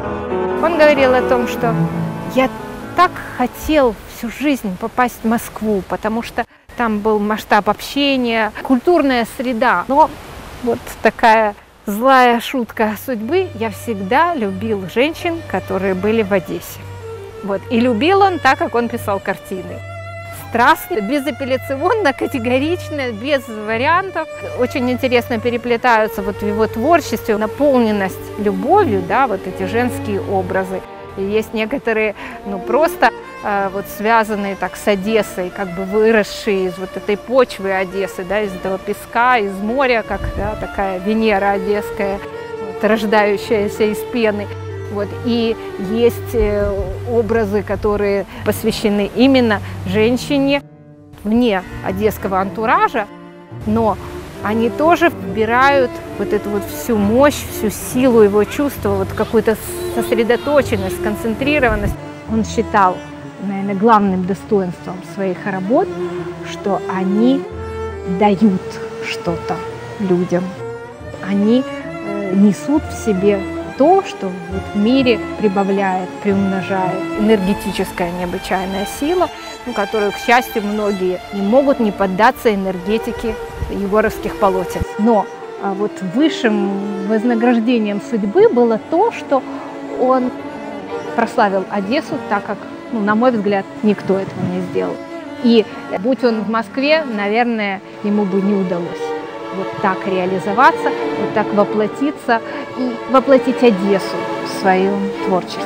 Он говорил о том, что я так хотел всю жизнь попасть в Москву, потому что там был масштаб общения, культурная среда. Но вот такая злая шутка судьбы, я всегда любил женщин, которые были в Одессе. Вот. И любил он так, как он писал картины. Страстно, безапелляционно, категорично, без вариантов. Очень интересно переплетаются вот в его творчестве наполненность любовью, да, вот эти женские образы. И есть некоторые, ну, просто э, вот связанные так с Одессой, как бы выросшие из вот этой почвы Одессы, да, из этого песка, из моря, как, да, такая Венера одесская, вот, рождающаяся из пены. Вот. И есть образы, которые посвящены именно женщине вне одесского антуража, но они тоже вбирают вот эту вот всю мощь, всю силу его чувства, вот какую-то сосредоточенность, сконцентрированность. Он считал, наверное, главным достоинством своих работ, что они дают что-то людям. Они э, несут в себе то, что вот в мире прибавляет, приумножает энергетическая необычайная сила, ну, которую, к счастью, многие не могут не поддаться энергетике егоровских полотен. Но а вот высшим вознаграждением судьбы было то, что он прославил Одессу так, как, ну, на мой взгляд, никто этого не сделал. И будь он в Москве, наверное, ему бы не удалось вот так реализоваться, вот так воплотиться и воплотить Одессу в своем творчестве.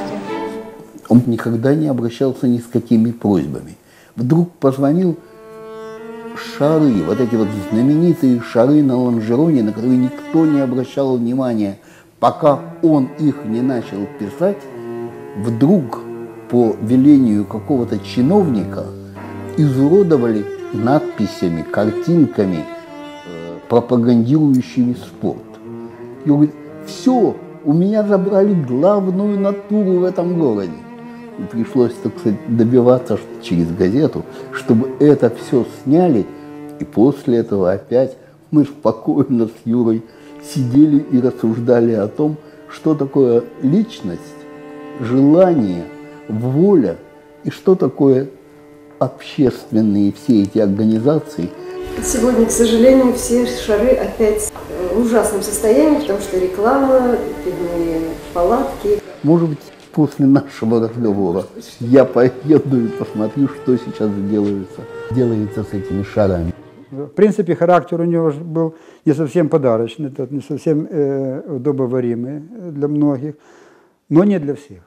Он никогда не обращался ни с какими просьбами. Вдруг позвонил шары, вот эти вот знаменитые шары на лонжероне, на которые никто не обращал внимания, пока он их не начал писать, вдруг по велению какого-то чиновника изуродовали надписями, картинками, пропагандирующими спорт. И он говорит, все, у меня забрали главную натуру в этом городе. И пришлось, так сказать, добиваться через газету, чтобы это все сняли. И после этого опять мы спокойно с Юрой сидели и рассуждали о том, что такое личность, желание, воля и что такое общественные все эти организации. Сегодня, к сожалению, все шары опять в ужасном состоянии, потому что реклама, пивные палатки. Может быть, после нашего разговора я поеду и посмотрю, что сейчас делается, делается с этими шарами. В принципе, характер у него был не совсем подарочный, не совсем э, удобоваримый для многих, но не для всех.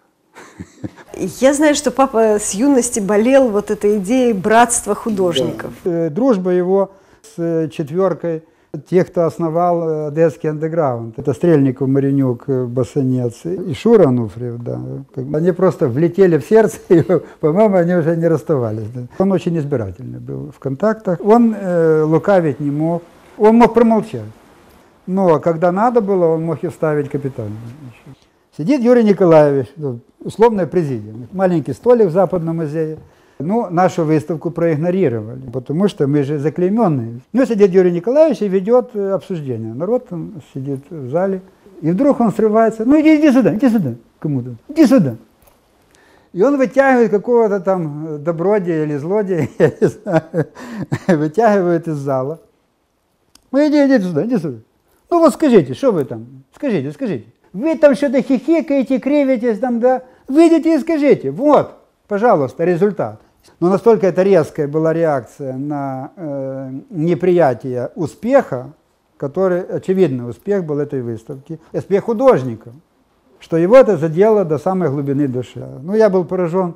Я знаю, что папа с юности болел вот этой идеей братства художников. Да. Дружба его с четверкой тех, кто основал одесский андеграунд. Это Стрельников, Маринюк, Басанец и Шура Ануфриев. Да. Они просто влетели в сердце, и, по-моему, они уже не расставались. Да. Он очень избирательный был в контактах. Он э, лукавить не мог. Он мог промолчать. но когда надо было, он мог и ставить капитально. Сидит Юрий Николаевич, условная президия, маленький столик в Западном музее. Ну, нашу выставку проигнорировали, потому что мы же заклейменные. Ну, сидит Юрий Николаевич и ведет обсуждение. Народ там сидит в зале, и вдруг он срывается. Ну, иди, иди сюда, иди сюда, кому-то, иди сюда. И он вытягивает какого-то там добродея или злодея, я не знаю, вытягивает из зала. Ну, иди, иди сюда, иди сюда. Ну, вот скажите, что вы там, скажите, скажите. Вы там что-то хихикаете, кривитесь там, да? Выйдите и скажите, вот, пожалуйста, результат. Но настолько это резкая была реакция на э, неприятие успеха, который, очевидный успех был этой выставки, успех художников, что его это задело до самой глубины души. Ну, я был поражен.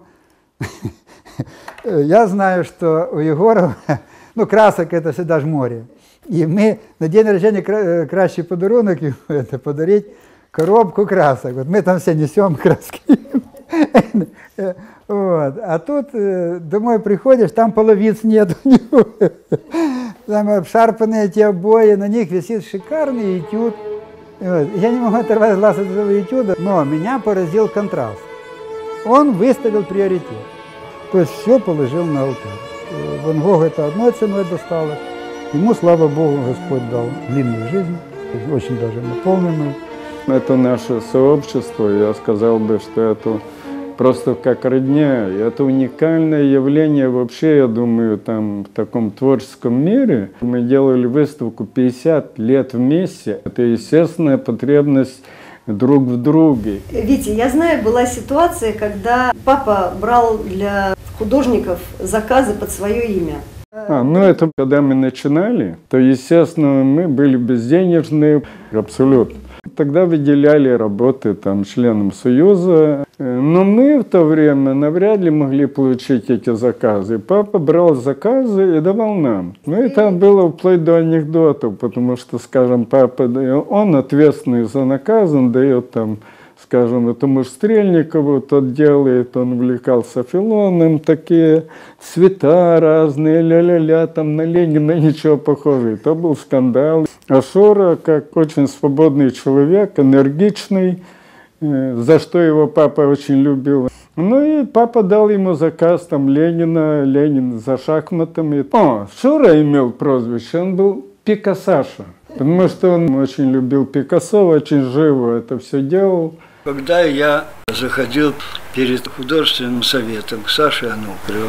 Я знаю, что у Егорова, ну, красок это всегда ж море. И мы на день рождения кращий подарунок ему это подарить коробку красок. Вот мы там все несем краски. Вот. А тут э, домой приходишь, там половиц нет у него. Там обшарпанные эти обои, на них висит шикарный этюд. Вот. Я не могу оторвать глаз от этого этюда, но меня поразил контраст. Он выставил приоритет. То есть все положил на алтарь. Ван Гогу это одной ценой досталось. Ему, слава Богу, Господь дал длинную жизнь, очень даже наполненную. Это наше сообщество, я сказал бы, что это просто как родня. Это уникальное явление вообще, я думаю, там в таком творческом мире. Мы делали выставку пятьдесят лет вместе. Это естественная потребность друг в друге. Витя, я знаю, была ситуация, когда папа брал для художников заказы под свое имя. А, ну это когда мы начинали, то, естественно, мы были безденежные, абсолютно. Тогда выделяли работы там членам Союза, но мы в то время навряд ли могли получить эти заказы. Папа брал заказы и давал нам. Ну и там было вплоть до анекдотов, потому что, скажем, папа, он ответственный за наказ, он дает там, скажем, этому Стрельникову, тот делает, он увлекался Филоном, такие цвета разные, ля-ля-ля, там на Ленина ничего похожего. Это был скандал. А Шура, как очень свободный человек, энергичный, за что его папа очень любил. Ну и папа дал ему заказ там Ленина, Ленин за шахматами. О, Шура имел прозвище, он был Пикассаша, потому что он очень любил Пикассо, очень живо это все делал. Когда я заходил перед художественным советом к Саше Ануфриеву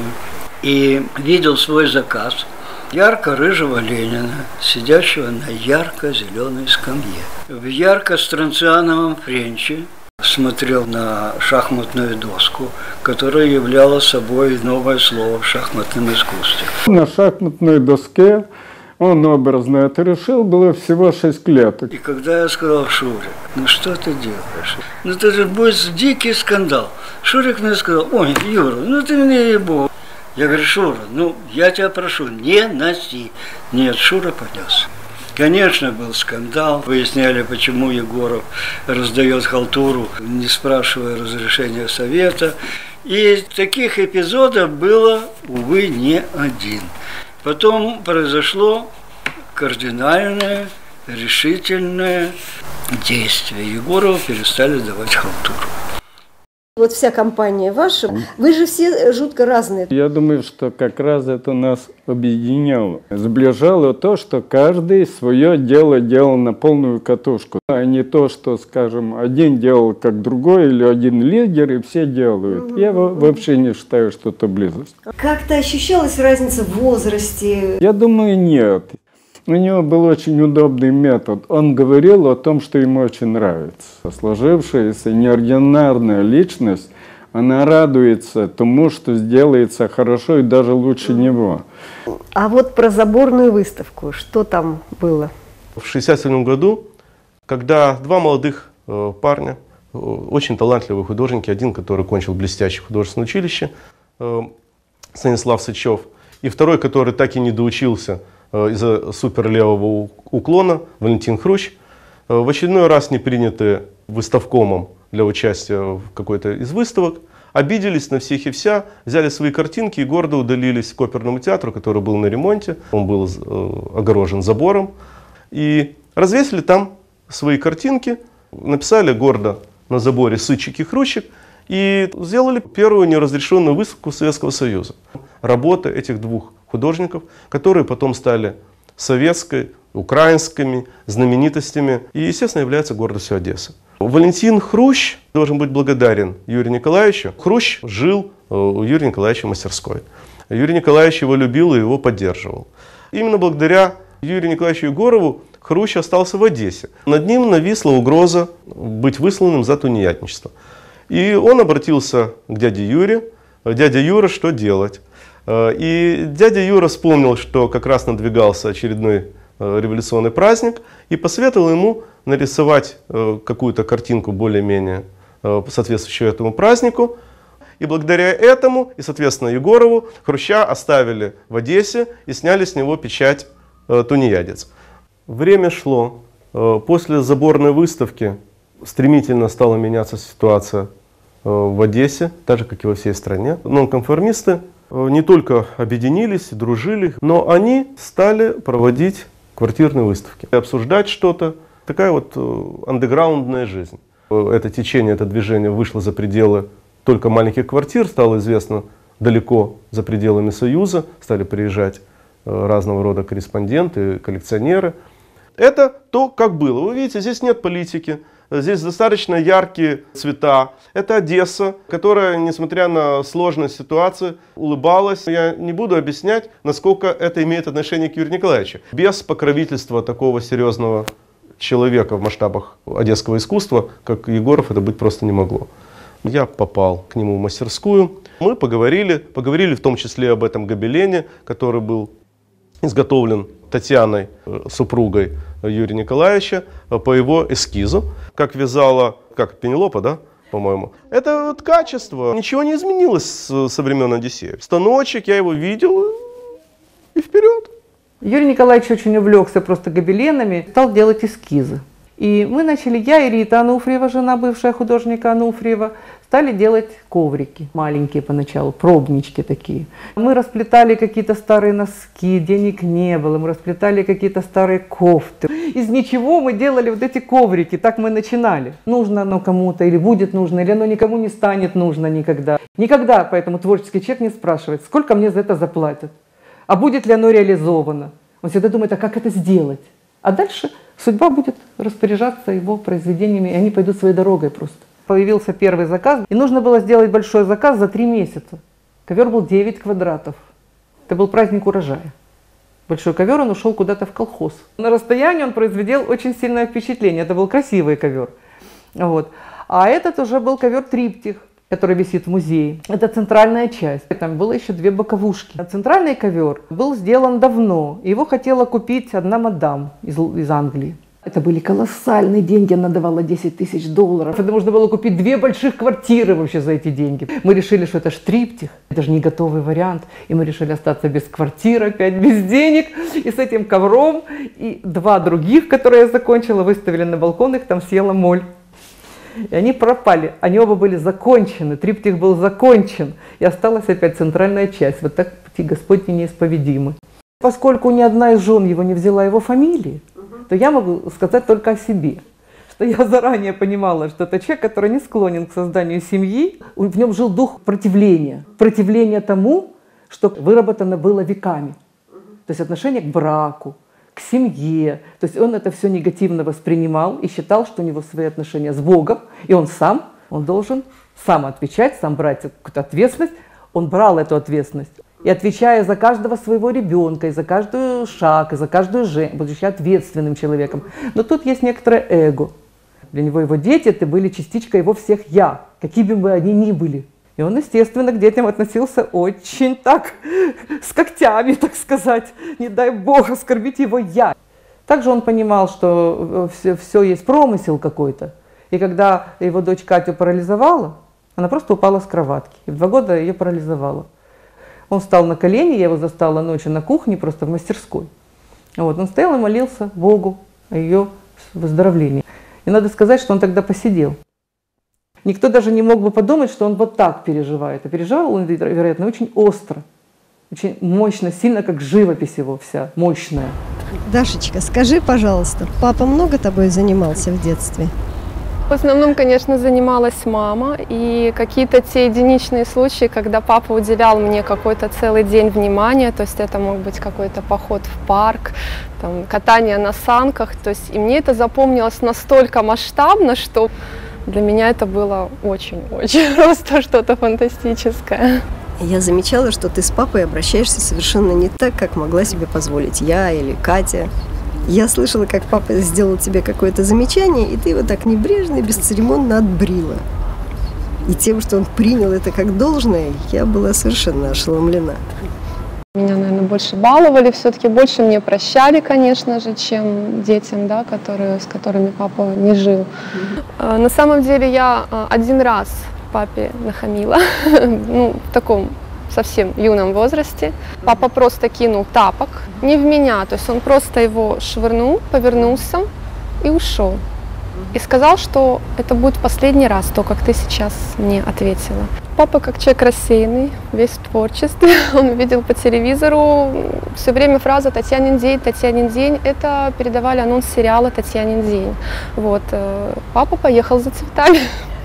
и видел свой заказ ярко-рыжего Ленина, сидящего на ярко-зеленой скамье, в ярко-странциановом френче, смотрел на шахматную доску, которая являла собой новое слово в шахматном искусстве. На шахматной доске он образно это решил, было всего шесть клеток. И когда я сказал Шуре, ну что ты делаешь? Ну это же будет дикий скандал. Шурик мне сказал, ой, Юра, ну ты мне ебал. Я говорю, Шура, ну я тебя прошу, не носи. Нет, Шура понес. Конечно, был скандал. Выясняли, почему Егоров раздает халтуру, не спрашивая разрешения совета. И таких эпизодов было, увы, не один. Потом произошло кардинальное, решительное действие. Егорову перестали давать халтуру. Вот вся компания ваша, вы же все жутко разные. Я думаю, что как раз это нас объединяло. Сближало то, что каждый свое дело делал на полную катушку. А не то, что, скажем, один делал как другой, или один лидер, и все делают. Угу. Я вообще не считаю, что это близость. Как-то ощущалась разница в возрасте? Я думаю, нет. У него был очень удобный метод. Он говорил о том, что ему очень нравится. Сложившаяся неординарная личность, она радуется тому, что сделается хорошо и даже лучше него. А вот про заборную выставку, что там было? В шестьдесят седьмом году, когда два молодых э, парня, э, очень талантливые художники, один, который кончил блестящее художественное училище, э, Станислав Сычев, и второй, который так и не доучился из-за суперлевого уклона, Валентин Хрущ, в очередной раз не приняты выставкомом для участия в какой-то из выставок, обиделись на всех и вся, взяли свои картинки и гордо удалились к оперному театру, который был на ремонте. Он был огорожен забором. И развесили там свои картинки, написали гордо на заборе «Сычик и Хрущик» и сделали первую неразрешенную выставку Советского Союза. Работы этих двух художников, которые потом стали советской, украинскими знаменитостями и, естественно, являются гордостью Одессы. Валентин Хрущ должен быть благодарен Юрию Николаевичу. Хрущ жил у Юрия Николаевича в мастерской. Юрий Николаевич его любил и его поддерживал. Именно благодаря Юрию Николаевичу Егорову Хрущ остался в Одессе. Над ним нависла угроза быть высланным за тунеядничество. И он обратился к дяде Юре. Дядя Юра, что делать? И дядя Юра вспомнил, что как раз надвигался очередной революционный праздник, и посоветовал ему нарисовать какую-то картинку более-менее соответствующую этому празднику. И благодаря этому, и соответственно Егорову, Хруща оставили в Одессе и сняли с него печать «Тунеядец». Время шло. После заборной выставки стремительно стала меняться ситуация в Одессе, так же, как и во всей стране. Нонконформисты не только объединились, дружили, но они стали проводить квартирные выставки, обсуждать что-то. Такая вот андеграундная жизнь. Это течение, это движение вышло за пределы только маленьких квартир, стало известно далеко за пределами Союза, стали приезжать разного рода корреспонденты, коллекционеры. Это то, как было. Вы видите, здесь нет политики, здесь достаточно яркие цвета. Это Одесса, которая, несмотря на сложность ситуации, улыбалась. Я не буду объяснять, насколько это имеет отношение к Юрию Николаевичу. Без покровительства такого серьезного человека в масштабах одесского искусства, как Егоров, это быть просто не могло. Я попал к нему в мастерскую. Мы поговорили, поговорили в том числе об этом гобелене, который был изготовлен Татьяной, супругой Юрия Николаевича, по его эскизу. Как вязала, как Пенелопа, да, по-моему. Это вот качество. Ничего не изменилось со времен Одиссея. Станочек, я его видел, и вперед. Юрий Николаевич очень увлекся просто гобеленами, стал делать эскизы. И мы начали, я и Рита Ануфриева, жена бывшая художника Ануфриева, стали делать коврики, маленькие поначалу, пробнички такие. Мы расплетали какие-то старые носки, денег не было, мы расплетали какие-то старые кофты. Из ничего мы делали вот эти коврики, так мы начинали. Нужно оно кому-то, или будет нужно, или оно никому не станет нужно никогда. Никогда поэтому творческий человек не спрашивает, сколько мне за это заплатят, а будет ли оно реализовано. Он всегда думает, а как это сделать? А дальше судьба будет распоряжаться его произведениями, и они пойдут своей дорогой просто. Появился первый заказ, и нужно было сделать большой заказ за три месяца. Ковер был девять квадратов. Это был праздник урожая. Большой ковер, он ушел куда-то в колхоз. На расстоянии он произвел очень сильное впечатление. Это был красивый ковер. Вот. А этот уже был ковер-триптих, который висит в музее. Это центральная часть. Там было еще две боковушки. Центральный ковер был сделан давно. Его хотела купить одна мадам из, из Англии. Это были колоссальные деньги, она давала десять тысяч долларов. Это можно было купить две больших квартиры вообще за эти деньги. Мы решили, что это ж триптих, это же не готовый вариант. И мы решили остаться без квартиры, опять без денег. И с этим ковром, и два других, которые я закончила, выставили на балкон, их там съела моль. И они пропали, они оба были закончены, триптих был закончен. И осталась опять центральная часть, вот так пути Господни неисповедимы. Поскольку ни одна из жен его не взяла его фамилии, то я могу сказать только о себе, что я заранее понимала, что это человек, который не склонен к созданию семьи, в нем жил дух противления, противления тому, что выработано было веками, то есть отношение к браку, к семье, то есть он это все негативно воспринимал и считал, что у него свои отношения с Богом, и он сам, он должен сам отвечать, сам брать какую-то ответственность, он брал эту ответственность. И отвечая за каждого своего ребенка, и за каждый шаг, и за каждую жизнь, будучи ответственным человеком. Но тут есть некоторое эго. Для него его дети это были частичка его всех «я», какими бы они ни были. И он, естественно, к детям относился очень так, с когтями, так сказать. Не дай Бог оскорбить его «я». Также он понимал, что все, все есть промысел какой-то. И когда его дочь Катю парализовала, она просто упала с кроватки. И в два года ее парализовала. Он встал на колени, я его застала ночью на кухне, просто в мастерской. Вот, он стоял и молился Богу о ее выздоровлении. И надо сказать, что он тогда посидел. Никто даже не мог бы подумать, что он вот так переживает. А переживал он, вероятно, очень остро. очень мощно, сильно, как живопись его вся, мощная. Дашечка, скажи, пожалуйста, папа много тобой занимался в детстве? В основном, конечно, занималась мама, и какие-то те единичные случаи, когда папа уделял мне какой-то целый день внимания, то есть это мог быть какой-то поход в парк, там, катание на санках, то есть и мне это запомнилось настолько масштабно, что для меня это было очень-очень просто что-то фантастическое. Я замечала, что ты с папой обращаешься совершенно не так, как могла себе позволить я или Катя. Я слышала, как папа сделал тебе какое-то замечание, и ты его так небрежно и бесцеремонно отбрила. И тем, что он принял это как должное, я была совершенно ошеломлена. Меня, наверное, больше баловали, все-таки больше мне прощали, конечно же, чем детям, да, которые, с которыми папа не жил. Mm-hmm. На самом деле я один раз папе нахамила, ну, в таком совсем юном возрасте. Папа просто кинул тапок, не в меня, то есть он просто его швырнул, повернулся и ушел. И сказал, что это будет последний раз, то, как ты сейчас мне ответила. Папа, как человек рассеянный, весь в творчестве, он видел по телевизору все время фраза «Татьянин день, Татьянин день». Это передавали анонс сериала «Татьянин день». Вот. Папа поехал за цветами.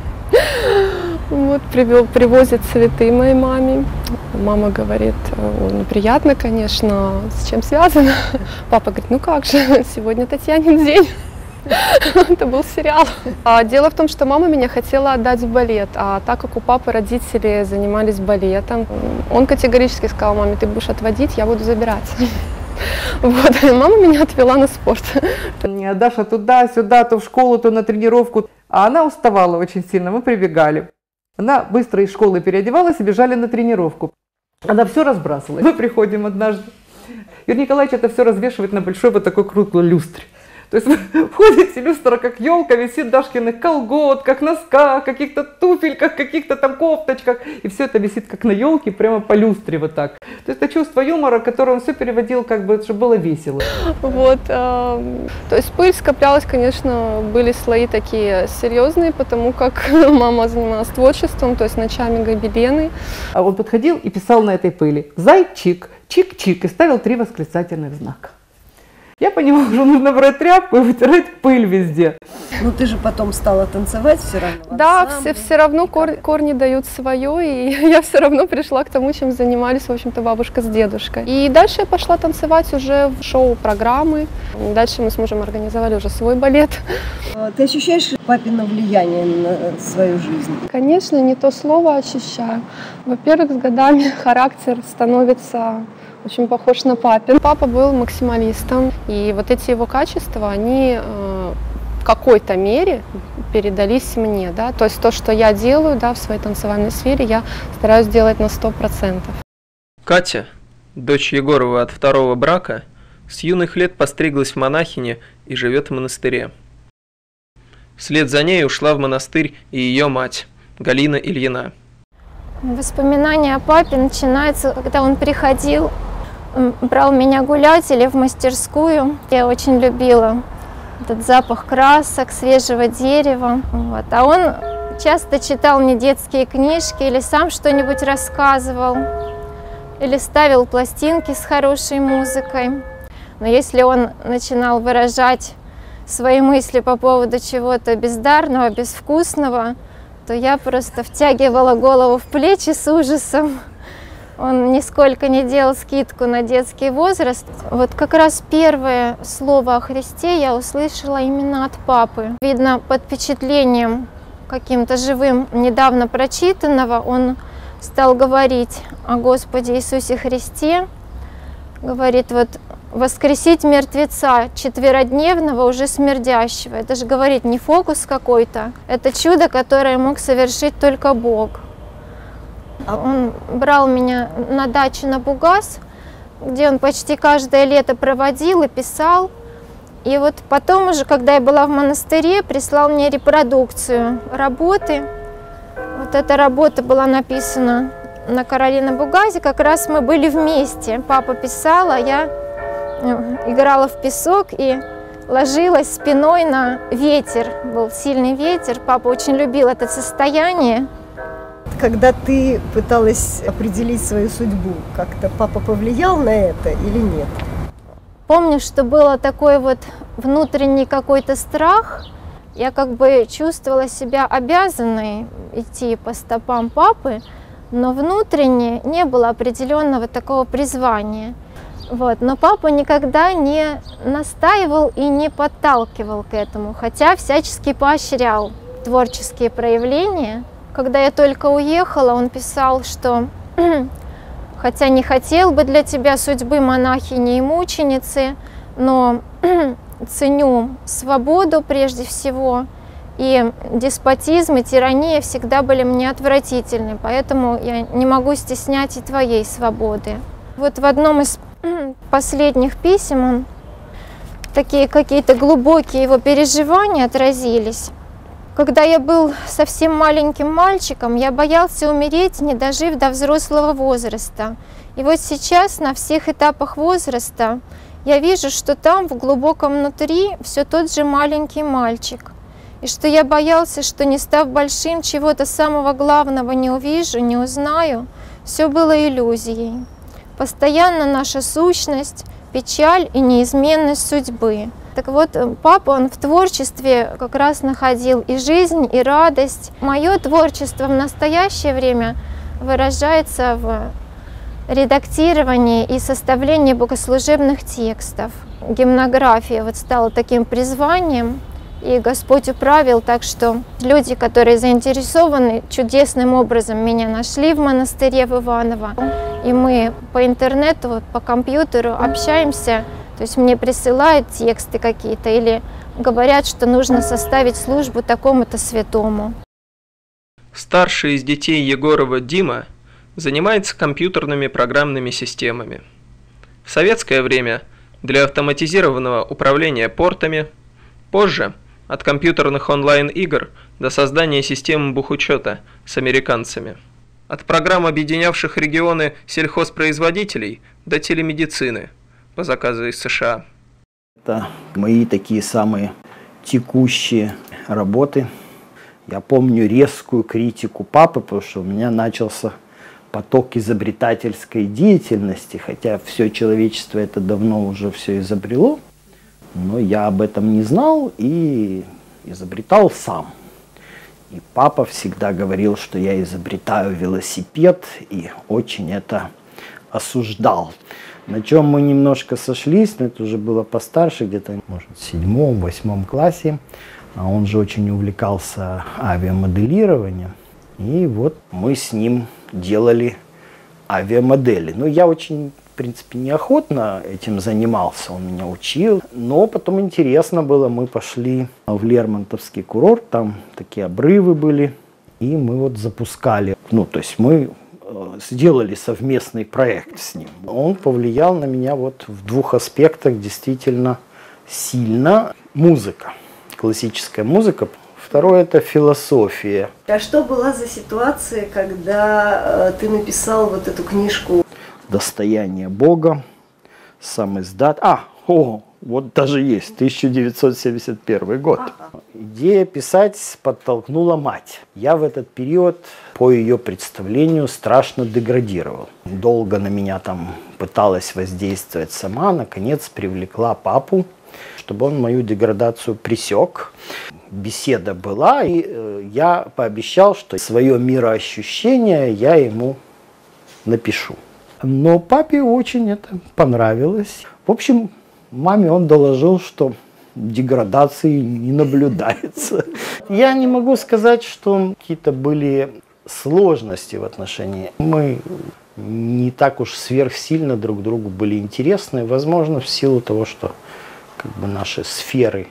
Вот, привел, привозит цветы моей маме. Мама говорит, ну приятно, конечно, с чем связано. Папа говорит, ну как же, сегодня Татьянин день. Это был сериал. А дело в том, что мама меня хотела отдать в балет, а так как у папы родители занимались балетом, он категорически сказал: маме, ты будешь отводить, я буду забирать. Вот, и мама меня отвела на спорт. Даша туда-сюда, то в школу, то на тренировку. А она уставала очень сильно, мы прибегали. Она быстро из школы переодевалась и бежали на тренировку. Она все разбрасывала. Мы приходим однажды. Юрий Николаевич это все развешивает на большой вот такой круглой люстре. То есть вы входите, люстра как елка, висит в Дашкиных колготках, носках, каких-то туфельках, каких-то там кофточках. И все это висит как на елке, прямо по люстре вот так. То есть это чувство юмора, которое он все переводил, как бы, чтобы было весело. Вот, э, то есть пыль скоплялась, конечно, были слои такие серьезные, потому как мама занималась творчеством, то есть ночами гобелены. А он подходил и писал на этой пыли «Зайчик, чик-чик» и ставил три восклицательных знака. Я понимала, что нужно брать тряпку и вытирать пыль везде. Ну ты же потом стала танцевать все равно. Да, все, все равно кор, корни дают свое, и я все равно пришла к тому, чем занимались, в общем-то, бабушка с дедушкой. И дальше я пошла танцевать уже в шоу-программы. Дальше мы с мужем организовали уже свой балет. Ты ощущаешь папино влияние на свою жизнь? Конечно, не то слово ощущаю. Во-первых, с годами характер становится очень похож на папин. Папа был максималистом, и вот эти его качества, они э, в какой-то мере передались мне, да, то есть то, что я делаю, да, в своей танцевальной сфере, я стараюсь делать на сто процентов. Катя, дочь Егорова от второго брака, с юных лет постриглась в монахине и живет в монастыре. Вслед за ней ушла в монастырь и ее мать, Галина Ильина. Воспоминания о папе начинаются, когда он приходил, брал меня гулять или в мастерскую. Я очень любила этот запах красок, свежего дерева. Вот. А он часто читал мне детские книжки или сам что-нибудь рассказывал, или ставил пластинки с хорошей музыкой. Но если он начинал выражать свои мысли по поводу чего-то бездарного, безвкусного, то я просто втягивала голову в плечи с ужасом. Он нисколько не делал скидку на детский возраст. Вот как раз первое слово о Христе я услышала именно от папы. Видно, под впечатлением каким-то живым, недавно прочитанного, он стал говорить о Господе Иисусе Христе. Говорит, вот воскресить мертвеца четверодневного, уже смердящего. Это же, говорит, не фокус какой-то. Это чудо, которое мог совершить только Бог. Он брал меня на дачу на Бугас, где он почти каждое лето проводил и писал. И вот потом уже, когда я была в монастыре, прислал мне репродукцию работы. Вот эта работа была написана на Каролина Бугазе. Как раз мы были вместе. Папа писал, а я играла в песок и ложилась спиной на ветер. Был сильный ветер. Папа очень любил это состояние. когда ты пыталась определить свою судьбу, как-то папа повлиял на это или нет? Помню, что было такой вот внутренний какой-то страх. Я как бы чувствовала себя обязанной идти по стопам папы, но внутренне не было определенного такого призвания. Вот. Но папа никогда не настаивал и не подталкивал к этому, хотя всячески поощрял творческие проявления. Когда я только уехала, он писал, что хотя не хотел бы для тебя судьбы монахини и мученицы, но ценю свободу прежде всего, и деспотизм и тирания всегда были мне отвратительны, поэтому я не могу стеснять и твоей свободы. Вот в одном из последних писем он, такие какие-то глубокие его переживания отразились. Когда я был совсем маленьким мальчиком, я боялся умереть, не дожив до взрослого возраста. И вот сейчас на всех этапах возраста я вижу, что там в глубоком внутри все тот же маленький мальчик. И что я боялся, что не став большим, чего-то самого главного не увижу, не узнаю. Все было иллюзией. Постоянно наша сущность, печаль и неизменность судьбы. Так вот, папа, он в творчестве как раз находил и жизнь, и радость. Мое творчество в настоящее время выражается в редактировании и составлении богослужебных текстов. Гимнография вот стала таким призванием, и Господь управил так, что люди, которые заинтересованы, чудесным образом меня нашли в монастыре в Иваново. И мы по интернету, по компьютеру общаемся, то есть мне присылают тексты какие-то или говорят, что нужно составить службу такому-то святому. Старший из детей Егорова Дима занимается компьютерными программными системами. В советское время для автоматизированного управления портами, позже от компьютерных онлайн-игр до создания системы бухучета с американцами. От программ, объединявших регионы сельхозпроизводителей, до телемедицины по заказу из США. Это мои такие самые текущие работы. Я помню резкую критику папы, потому что у меня начался поток изобретательской деятельности, хотя все человечество это давно уже все изобрело, но я об этом не знал и изобретал сам. И папа всегда говорил, что я изобретаю велосипед, и очень это осуждал. На чем мы немножко сошлись, но это уже было постарше, где-то, может, в седьмом, восьмом классе. А он же очень увлекался авиамоделированием. И вот мы с ним делали авиамодели. Но я очень, в принципе, неохотно этим занимался, он меня учил. Но потом интересно было, мы пошли в Лермонтовский курорт, там такие обрывы были. И мы вот запускали, ну, то есть мы сделали совместный проект с ним. Он повлиял на меня вот в двух аспектах действительно сильно. Музыка, классическая музыка. Второе – это философия. А что была за ситуация, когда э, ты написал вот эту книжку? «Достояние Бога», сам издат. А, о, вот даже есть, тысяча девятьсот семьдесят первый год. Ага. Идея писать подтолкнула мать. Я в этот период, по ее представлению, страшно деградировал. Долго на меня там пыталась воздействовать сама, наконец привлекла папу, чтобы он мою деградацию пресек. Беседа была, и э, я пообещал, что свое мироощущение я ему напишу. Но папе очень это понравилось. В общем, маме он доложил, что деградации не наблюдается. Я не могу сказать, что какие-то были сложности в отношении. Мы не так уж сверхсильно друг другу были интересны, возможно, в силу того, что как бы наши сферы.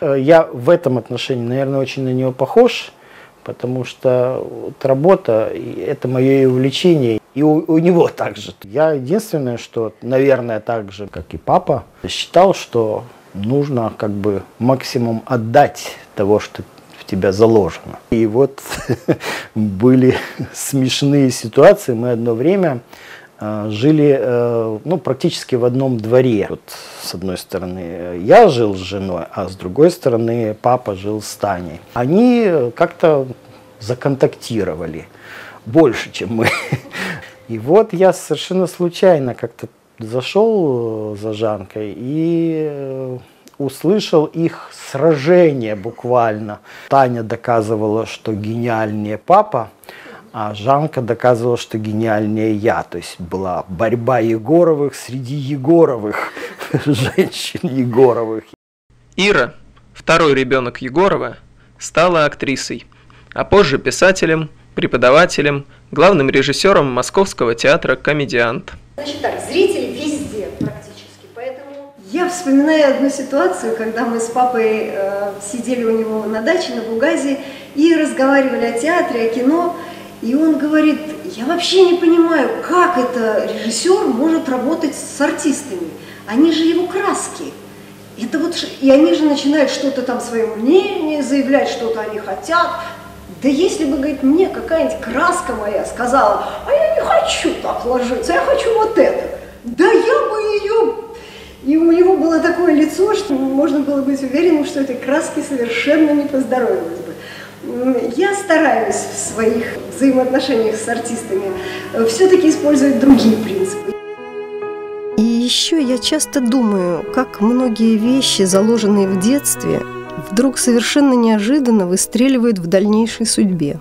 Я в этом отношении, наверное, очень на него похож, потому что вот работа – это мое увлечение, и у, у него также. Я единственное, что, наверное, так же, как и папа, считал, что нужно как бы максимум отдать того, что в тебя заложено. И вот были смешные ситуации. Мы одно время жили ну, практически в одном дворе. Вот, с одной стороны я жил с женой, а с другой стороны папа жил с Таней. Они как-то законтактировали. больше, чем мы. И вот я совершенно случайно как-то зашел за Жанкой и услышал их сражение буквально. Таня доказывала, что гениальнее папа, а Жанка доказывала, что гениальнее я. То есть была борьба Егоровых среди Егоровых, женщин Егоровых. Ира, второй ребенок Егорова, стала актрисой, а позже писателем, преподавателем, главным режиссером Московского театра «Комедиант». Значит так, зрители везде практически, поэтому я вспоминаю одну ситуацию, когда мы с папой э, сидели у него на даче на Бугазе и разговаривали о театре, о кино, и он говорит: я вообще не понимаю, как это режиссер может работать с артистами, они же его краски. Это вот, и они же начинают что-то там свое мнение заявлять, что-то они хотят. Да если бы, говорит, мне какая-нибудь краска моя сказала, а я не хочу так ложиться, я хочу вот это, да я бы ее... И у него было такое лицо, что можно было быть уверенным, что этой краски совершенно не поздоровилось бы. Я стараюсь в своих взаимоотношениях с артистами все-таки использовать другие принципы. И еще я часто думаю, как многие вещи, заложенные в детстве, вдруг совершенно неожиданно выстреливают в дальнейшей судьбе.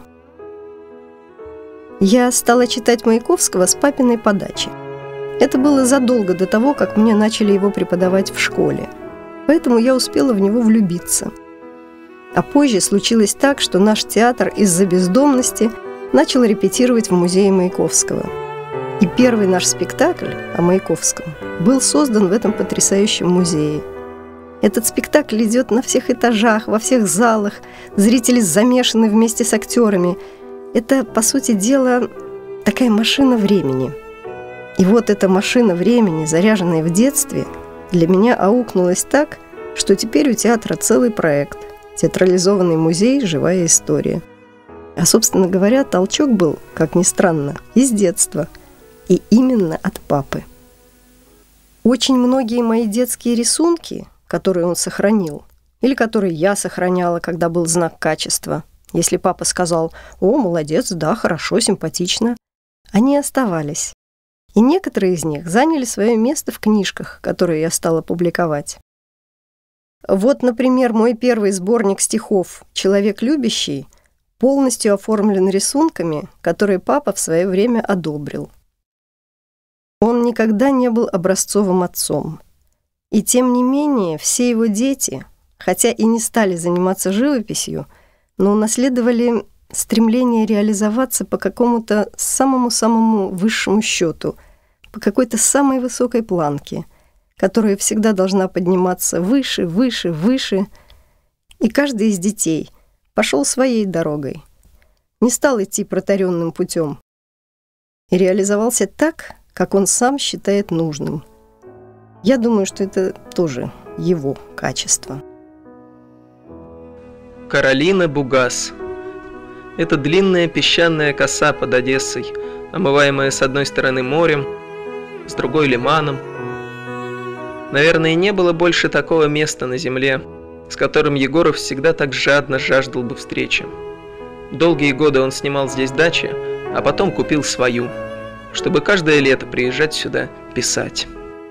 Я стала читать Маяковского с папиной подачи. Это было задолго до того, как мне начали его преподавать в школе, поэтому я успела в него влюбиться. А позже случилось так, что наш театр из-за бездомности начал репетировать в музее Маяковского. И первый наш спектакль о Маяковском был создан в этом потрясающем музее. Этот спектакль идет на всех этажах, во всех залах. Зрители замешаны вместе с актерами. Это, по сути дела, такая машина времени. И вот эта машина времени, заряженная в детстве, для меня аукнулась так, что теперь у театра целый проект – театрализованный музей «Живая история». А, собственно говоря, толчок был, как ни странно, из детства. И именно от папы. Очень многие мои детские рисунки, которые он сохранил, или которые я сохраняла, когда был знак качества, если папа сказал: «О, молодец, да, хорошо, симпатично», они оставались. И некоторые из них заняли свое место в книжках, которые я стала публиковать. Вот, например, мой первый сборник стихов «Человек любящий» полностью оформлен рисунками, которые папа в свое время одобрил. Он никогда не был образцовым отцом. И тем не менее, все его дети, хотя и не стали заниматься живописью, но унаследовали стремление реализоваться по какому-то самому-самому высшему счету, по какой-то самой высокой планке, которая всегда должна подниматься выше, выше, выше. И каждый из детей пошел своей дорогой, не стал идти протаренным путем и реализовался так, как он сам считает нужным. Я думаю, что это тоже его качество. Каролина Бугас. Это длинная песчаная коса под Одессой, омываемая с одной стороны морем, с другой лиманом. Наверное, не было больше такого места на земле, с которым Егоров всегда так жадно жаждал бы встречи. Долгие годы он снимал здесь дачи, а потом купил свою, чтобы каждое лето приезжать сюда писать.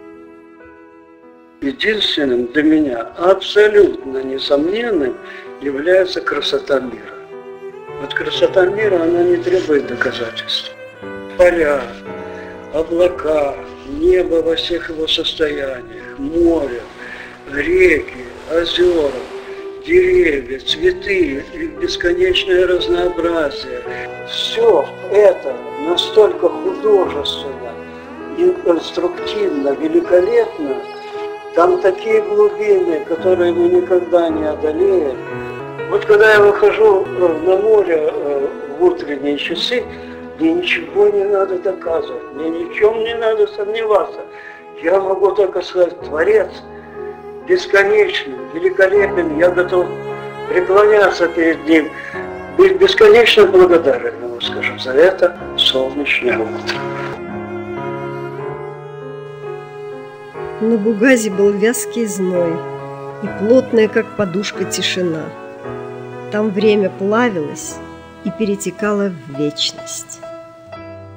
Единственным для меня абсолютно несомненным является красота мира. Вот красота мира, она не требует доказательств. Поля, облака, небо во всех его состояниях, море, реки, озера, деревья, цветы, их бесконечное разнообразие. Все это настолько художественно, конструктивно, великолепно. Там такие глубины, которые мы никогда не одолеем. Вот когда я выхожу на море в утренние часы, мне ничего не надо доказывать, мне ни в чем не надо сомневаться. Я могу только сказать: Творец бесконечный, великолепен, я готов преклоняться перед ним, быть бесконечно благодарен ему, скажем, за это солнечное утро. На Бугазе был вязкий зной и плотная, как подушка, тишина. Там время плавилось и перетекало в вечность.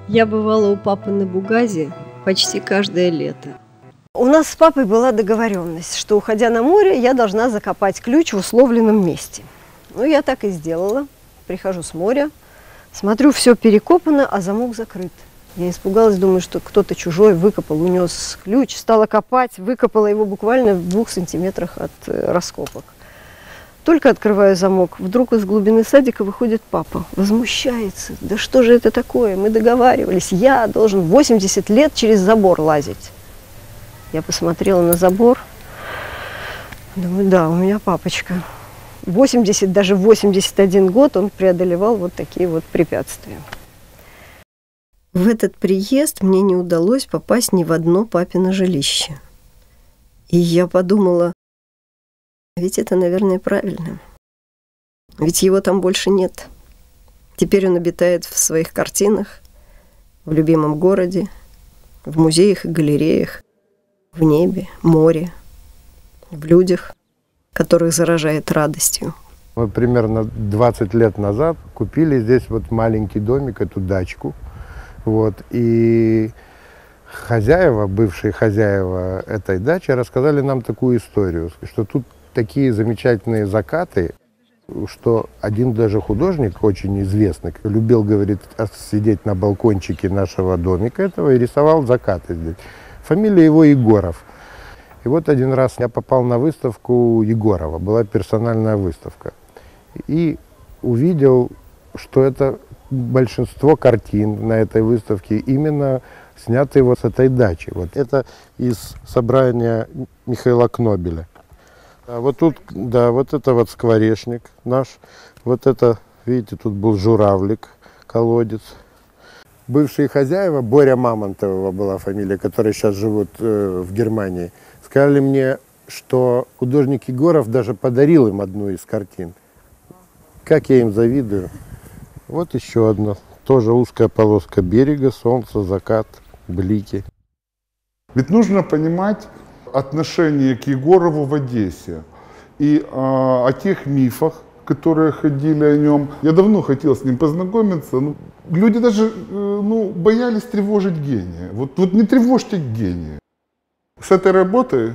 Я бывала у папы на Бугазе почти каждое лето. У нас с папой была договоренность, что, уходя на море, я должна закопать ключ в условленном месте. Ну, я так и сделала. Прихожу с моря, смотрю, все перекопано, а замок закрыт. Я испугалась, думаю, что кто-то чужой выкопал, унес ключ, стала копать, выкопала его буквально в двух сантиметрах от э, раскопок. Только открываю замок, вдруг из глубины садика выходит папа, возмущается. Да что же это такое? Мы договаривались, я должен восемьдесят лет через забор лазить. Я посмотрела на забор, думаю, да, у меня папочка. восемьдесят, даже восемьдесят один год он преодолевал вот такие вот препятствия. В этот приезд мне не удалось попасть ни в одно папино жилище. И я подумала, ведь это, наверное, правильно. Ведь его там больше нет. Теперь он обитает в своих картинах, в любимом городе, в музеях и галереях, в небе, море, в людях, которых заражает радостью. Мы примерно двадцать лет назад купили здесь вот маленький домик, эту дачку. Вот, и хозяева, бывшие хозяева этой дачи, рассказали нам такую историю, что тут такие замечательные закаты, что один даже художник, очень известный, любил, говорит, сидеть на балкончике нашего домика этого и рисовал закаты здесь. Фамилия его Егоров. И вот один раз я попал на выставку Егорова, была персональная выставка, и увидел, что это большинство картин на этой выставке именно сняты вот с этой дачи. Вот это из собрания Михаила Кнобеля. А вот тут, да, вот это вот скворечник наш. Вот это, видите, тут был журавлик, колодец. Бывшие хозяева, Боря Мамонтова была фамилия, которые сейчас живут э, в Германии, сказали мне, что художник Егоров даже подарил им одну из картин. Как я им завидую. Вот еще одна, тоже узкая полоска берега, солнце, закат, блики. Ведь нужно понимать отношение к Егорову в Одессе и а, о тех мифах, которые ходили о нем. Я давно хотел с ним познакомиться. Ну, люди даже ну, боялись тревожить гения. Вот, вот не тревожьте гения. С этой работой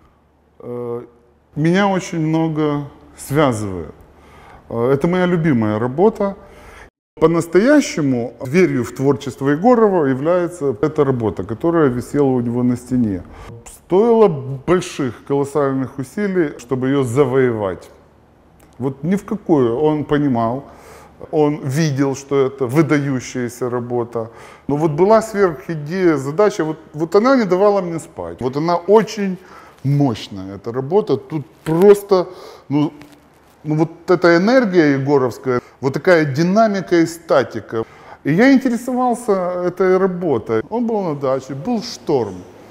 э, меня очень много связывает. Это моя любимая работа. По-настоящему дверью в творчество Егорова является эта работа, которая висела у него на стене. Стоило больших, колоссальных усилий, чтобы ее завоевать. Вот ни в какую он понимал, он видел, что это выдающаяся работа. Но вот была сверхидея, задача, вот, вот она не давала мне спать. Вот она очень мощная, эта работа. Тут просто, ну, ну вот эта энергия егоровская, вот такая динамика и статика. И я интересовался этой работой. Он был на даче, был шторм.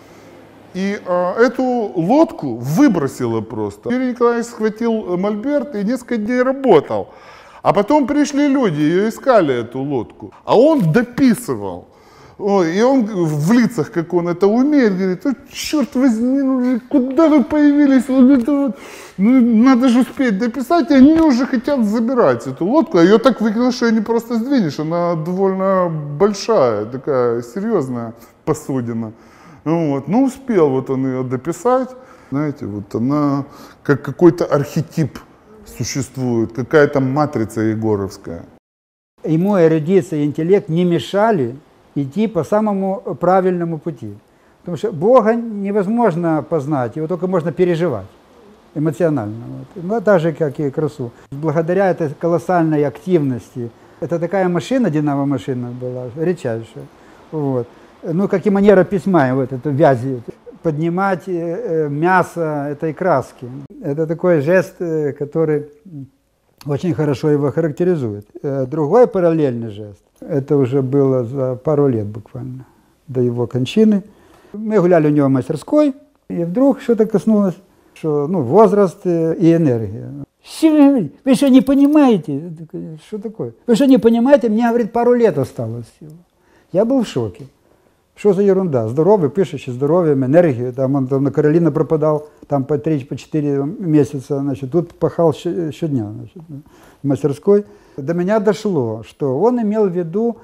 И а, эту лодку выбросило просто. Юрий Николаевич схватил мольберт и несколько дней работал. А потом пришли люди, ее искали, эту лодку. А он дописывал. Ой, и он в лицах, как он это умеет, говорит, oh, черт возьми, ну, куда вы появились? Вот это вот. Ну, надо же успеть дописать, и они уже хотят забирать эту лодку. А ее так выкинешь, что ее не просто сдвинешь. Она довольно большая, такая серьезная посудина. Вот. Ну, успел вот он ее дописать. Знаете, вот она как какой-то архетип существует, какая-то матрица егоровская. Ему эрудиция и интеллект не мешали идти по самому правильному пути. Потому что Бога невозможно познать, его только можно переживать эмоционально. Вот. Ну, так же, как и красу. Благодаря этой колоссальной активности, это такая машина, динамо-машина была, редчайшая. Вот. Ну, как и манера письма, вот эту вязи, поднимать э, мясо этой краски. Это такой жест, э, который очень хорошо его характеризует. Э, другой параллельный жест, это уже было за пару лет буквально до его кончины. Мы гуляли у него в мастерской, и вдруг что-то коснулось, что ну, возраст э, и энергия. Вы что, не понимаете? Что такое? Вы что, не понимаете? Мне, говорит, пару лет осталось всего. Я был в шоке. Что за ерунда? Здоровый, пишущий здоровьем, энергию. Там он там, на Каролина пропадал там по три-четыре месяца. Значит, тут пахал щодня значит, в мастерской. До меня дошло, что он имел в виду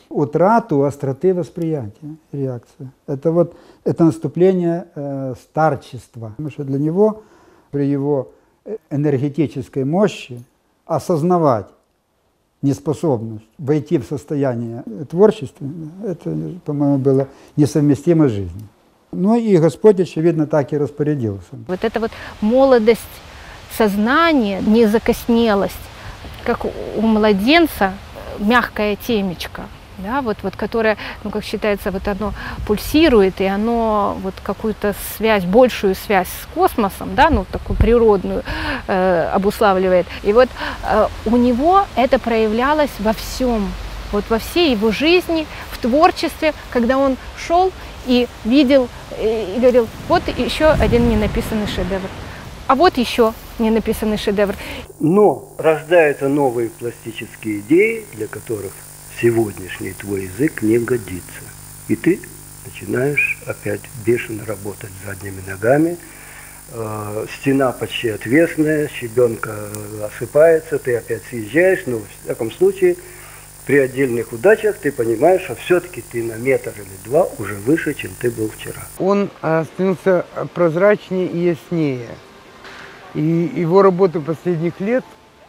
утрату остроты восприятия, реакция. Это вот это наступление э, старчества. Потому что для него, при его энергетической мощи, осознавать неспособность войти в состояние творчества, это, по-моему, было несовместимо с жизнью. Ну и Господь, очевидно, так и распорядился. Вот эта вот молодость сознания, незакоснелость, как у младенца, мягкое темечко, да, вот, вот, которое, ну, как считается, вот оно пульсирует, и оно вот какую-то связь, большую связь с космосом, да, ну, такую природную э, обуславливает. И вот э, у него это проявлялось во всем, вот во всей его жизни, в творчестве, когда он шел и видел, и, и говорил, вот еще один ненаписанный шедевр, а вот еще ненаписанный шедевр. Но рождаются новые пластические идеи, для которых сегодняшний твой язык не годится. И ты начинаешь опять бешено работать задними ногами. Э, стена почти отвесная, щебенка осыпается, ты опять съезжаешь, но в всяком случае при отдельных удачах ты понимаешь, что все-таки ты на метр или два уже выше, чем ты был вчера. Он становился прозрачнее и яснее. И его работы последних лет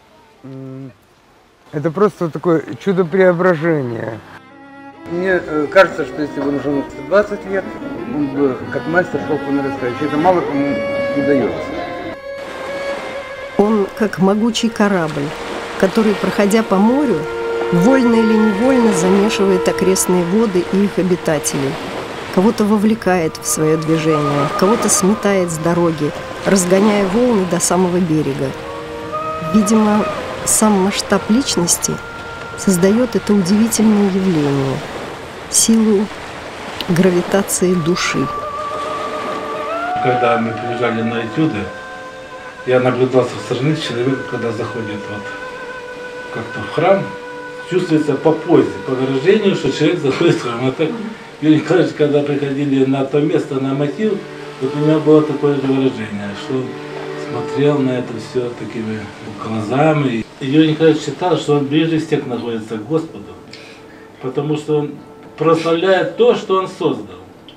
– это просто такое чудо преображения. Мне кажется, что если бы он жил сто двадцать лет, он бы как мастер шел по нарастающей. Это мало кому удается. Он как могучий корабль, который, проходя по морю, вольно или невольно замешивает окрестные воды и их обитателей. Кого-то вовлекает в свое движение, кого-то сметает с дороги, разгоняя волны до самого берега. Видимо, сам масштаб личности создает это удивительное явление – силу гравитации души. Когда мы приезжали на этюды, я наблюдал со стороны человека, когда заходит вот как-то в храм, чувствуется по позе, по выражению, что человек заходит в храм. Это Юрий Николаевич, когда приходили на то место, на мотив, вот у меня было такое же выражение, что он смотрел на это все такими глазами. И Юрий Николаевич считал, что он ближе всех находится к Господу, потому что он прославляет то, что он создал.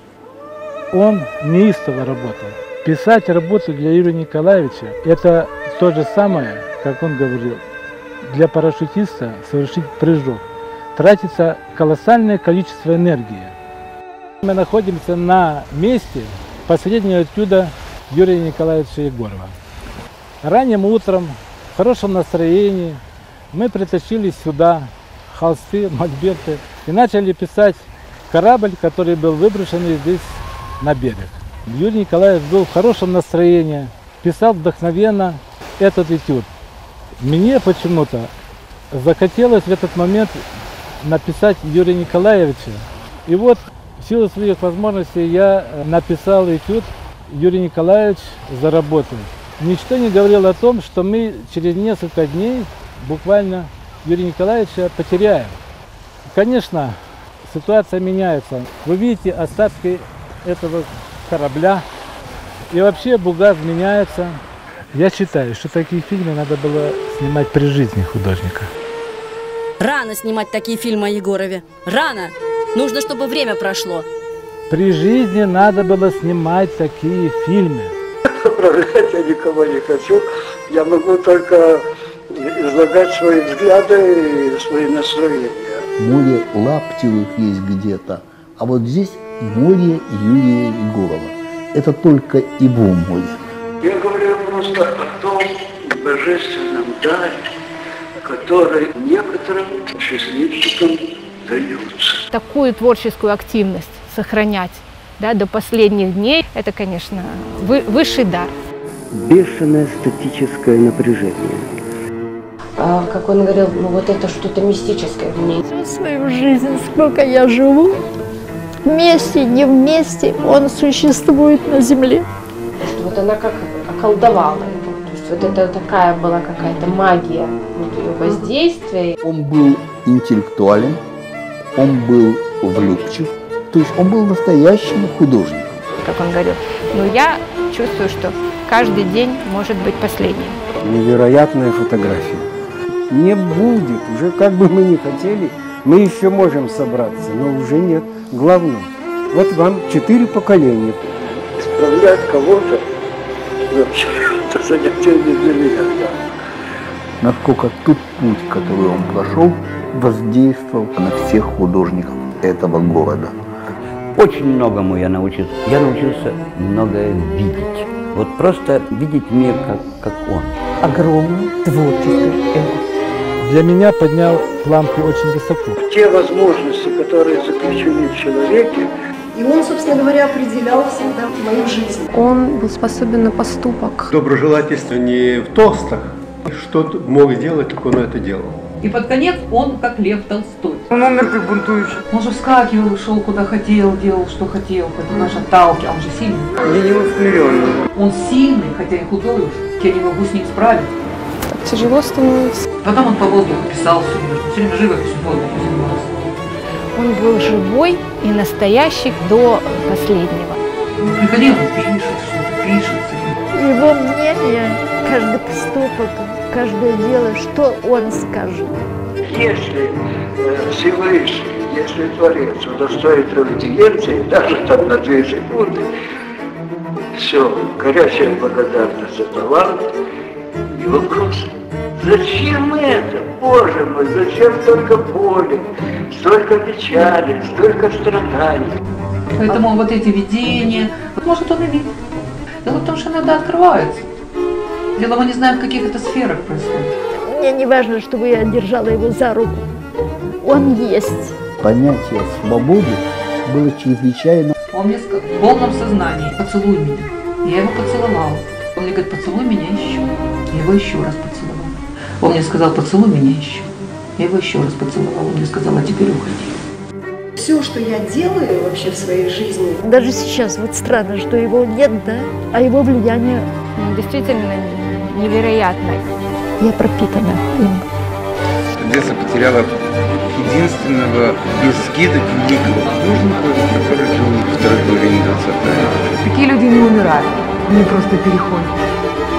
Он неистово работал. Писать работу для Юрия Николаевича – это то же самое, как он говорил, для парашютиста совершить прыжок. Тратится колоссальное количество энергии. Мы находимся на месте последнего этюда Юрия Николаевича Егорова. Ранним утром, в хорошем настроении, мы притащили сюда холсты, мольберты и начали писать корабль, который был выброшен здесь на берег. Юрий Николаевич был в хорошем настроении, писал вдохновенно этот этюд. Мне почему-то захотелось в этот момент написать Юрия Николаевича. И вот в силу своих возможностей я написал этюд «Юрий Николаевич заработает». Ничто не говорило о том, что мы через несколько дней буквально Юрия Николаевича потеряем. Конечно, ситуация меняется. Вы видите остатки этого корабля, и вообще Бугас меняется. Я считаю, что такие фильмы надо было снимать при жизни художника. Рано снимать такие фильмы о Егорове. Рано! Нужно, чтобы время прошло. При жизни надо было снимать такие фильмы. Управлять я никого не хочу. Я могу только излагать свои взгляды и свои настроения. Море Лаптевых есть где-то, а вот здесь море Юрия Егорова. Это только его море. Я говорю просто о том божественном даре, который некоторым счастливчикам дается. Такую творческую активность сохранять, да, до последних дней, это, конечно, вы, высший дар. Бешеное статическое напряжение. А, как он говорил, ну вот это что-то мистическое в ней. Всю свою жизнь, сколько я живу, вместе, не вместе, он существует на земле. Вот она как околдовала его. То есть вот это такая была какая-то магия вот ее воздействия. Он был интеллектуален, он был влюбчив, то есть он был настоящим художником. Как он говорил, ну я чувствую, что каждый день может быть последним. Невероятная фотография. Не будет, уже как бы мы ни хотели, Мы еще можем собраться, но уже нет. Главное, вот вам четыре поколения. Исправлять кого-то вообще это занятие не для меня. Насколько тот путь, который он прошел, воздействовал на всех художников этого города. Очень многому я научился. Я научился многое видеть. Вот просто видеть мир, как, как он. Огромный творческий эго. Для меня поднял планку очень высоко. Те возможности, которые заключены в человеке. И он, собственно говоря, определял всегда мою жизнь. Он был способен на поступок. Доброжелательство не в тостах. Что мог сделать, как он это делал. И под конец он как Лев Толстой. Он умер как бунтующий. Он же вскакивал, шел куда хотел, делал что хотел, понимаешь, отталкивал. Он же сильный. Я не усмиренный. Он сильный, хотя и худой уж. Я не могу с ним справиться. Так тяжело становится. Потом он по воздуху писал все время. Все время живописью в воздухе занимался. Он был живой и настоящий до последнего. Он приходил, он пишет что-то, пишет. Его мнение, каждый поступок, каждое дело, что он скажет. Если э, Всевышний, если Творец удостоит аудиенции, даже там на две секунды, все, горячая благодарность за талант. И вопрос, зачем это, Боже мой, зачем столько боли, столько печали, столько страданий? Поэтому вот эти видения, может он и видит. Дело в том, что иногда открывается. Дело мы не знаем, в каких это сферах происходит. Мне не важно, чтобы я держала его за руку. Он есть. Понятие свободы было чрезвычайно. Он мне сказал, в полном сознании, поцелуй меня. Я его поцеловала. Он мне говорит, поцелуй меня еще. Я его еще раз поцеловала. Он мне сказал, поцелуй меня еще. Я его еще раз поцеловала. Он мне сказал, а теперь уходи. Все, что я делаю вообще в своей жизни. Даже сейчас вот странно, что его нет, да, а его влияние действительно невероятное. Я пропитана им. Одесса потеряла единственного без скидок великого художника, который жил во второй половине двадцатого века. Такие люди не умирают, они просто переходят.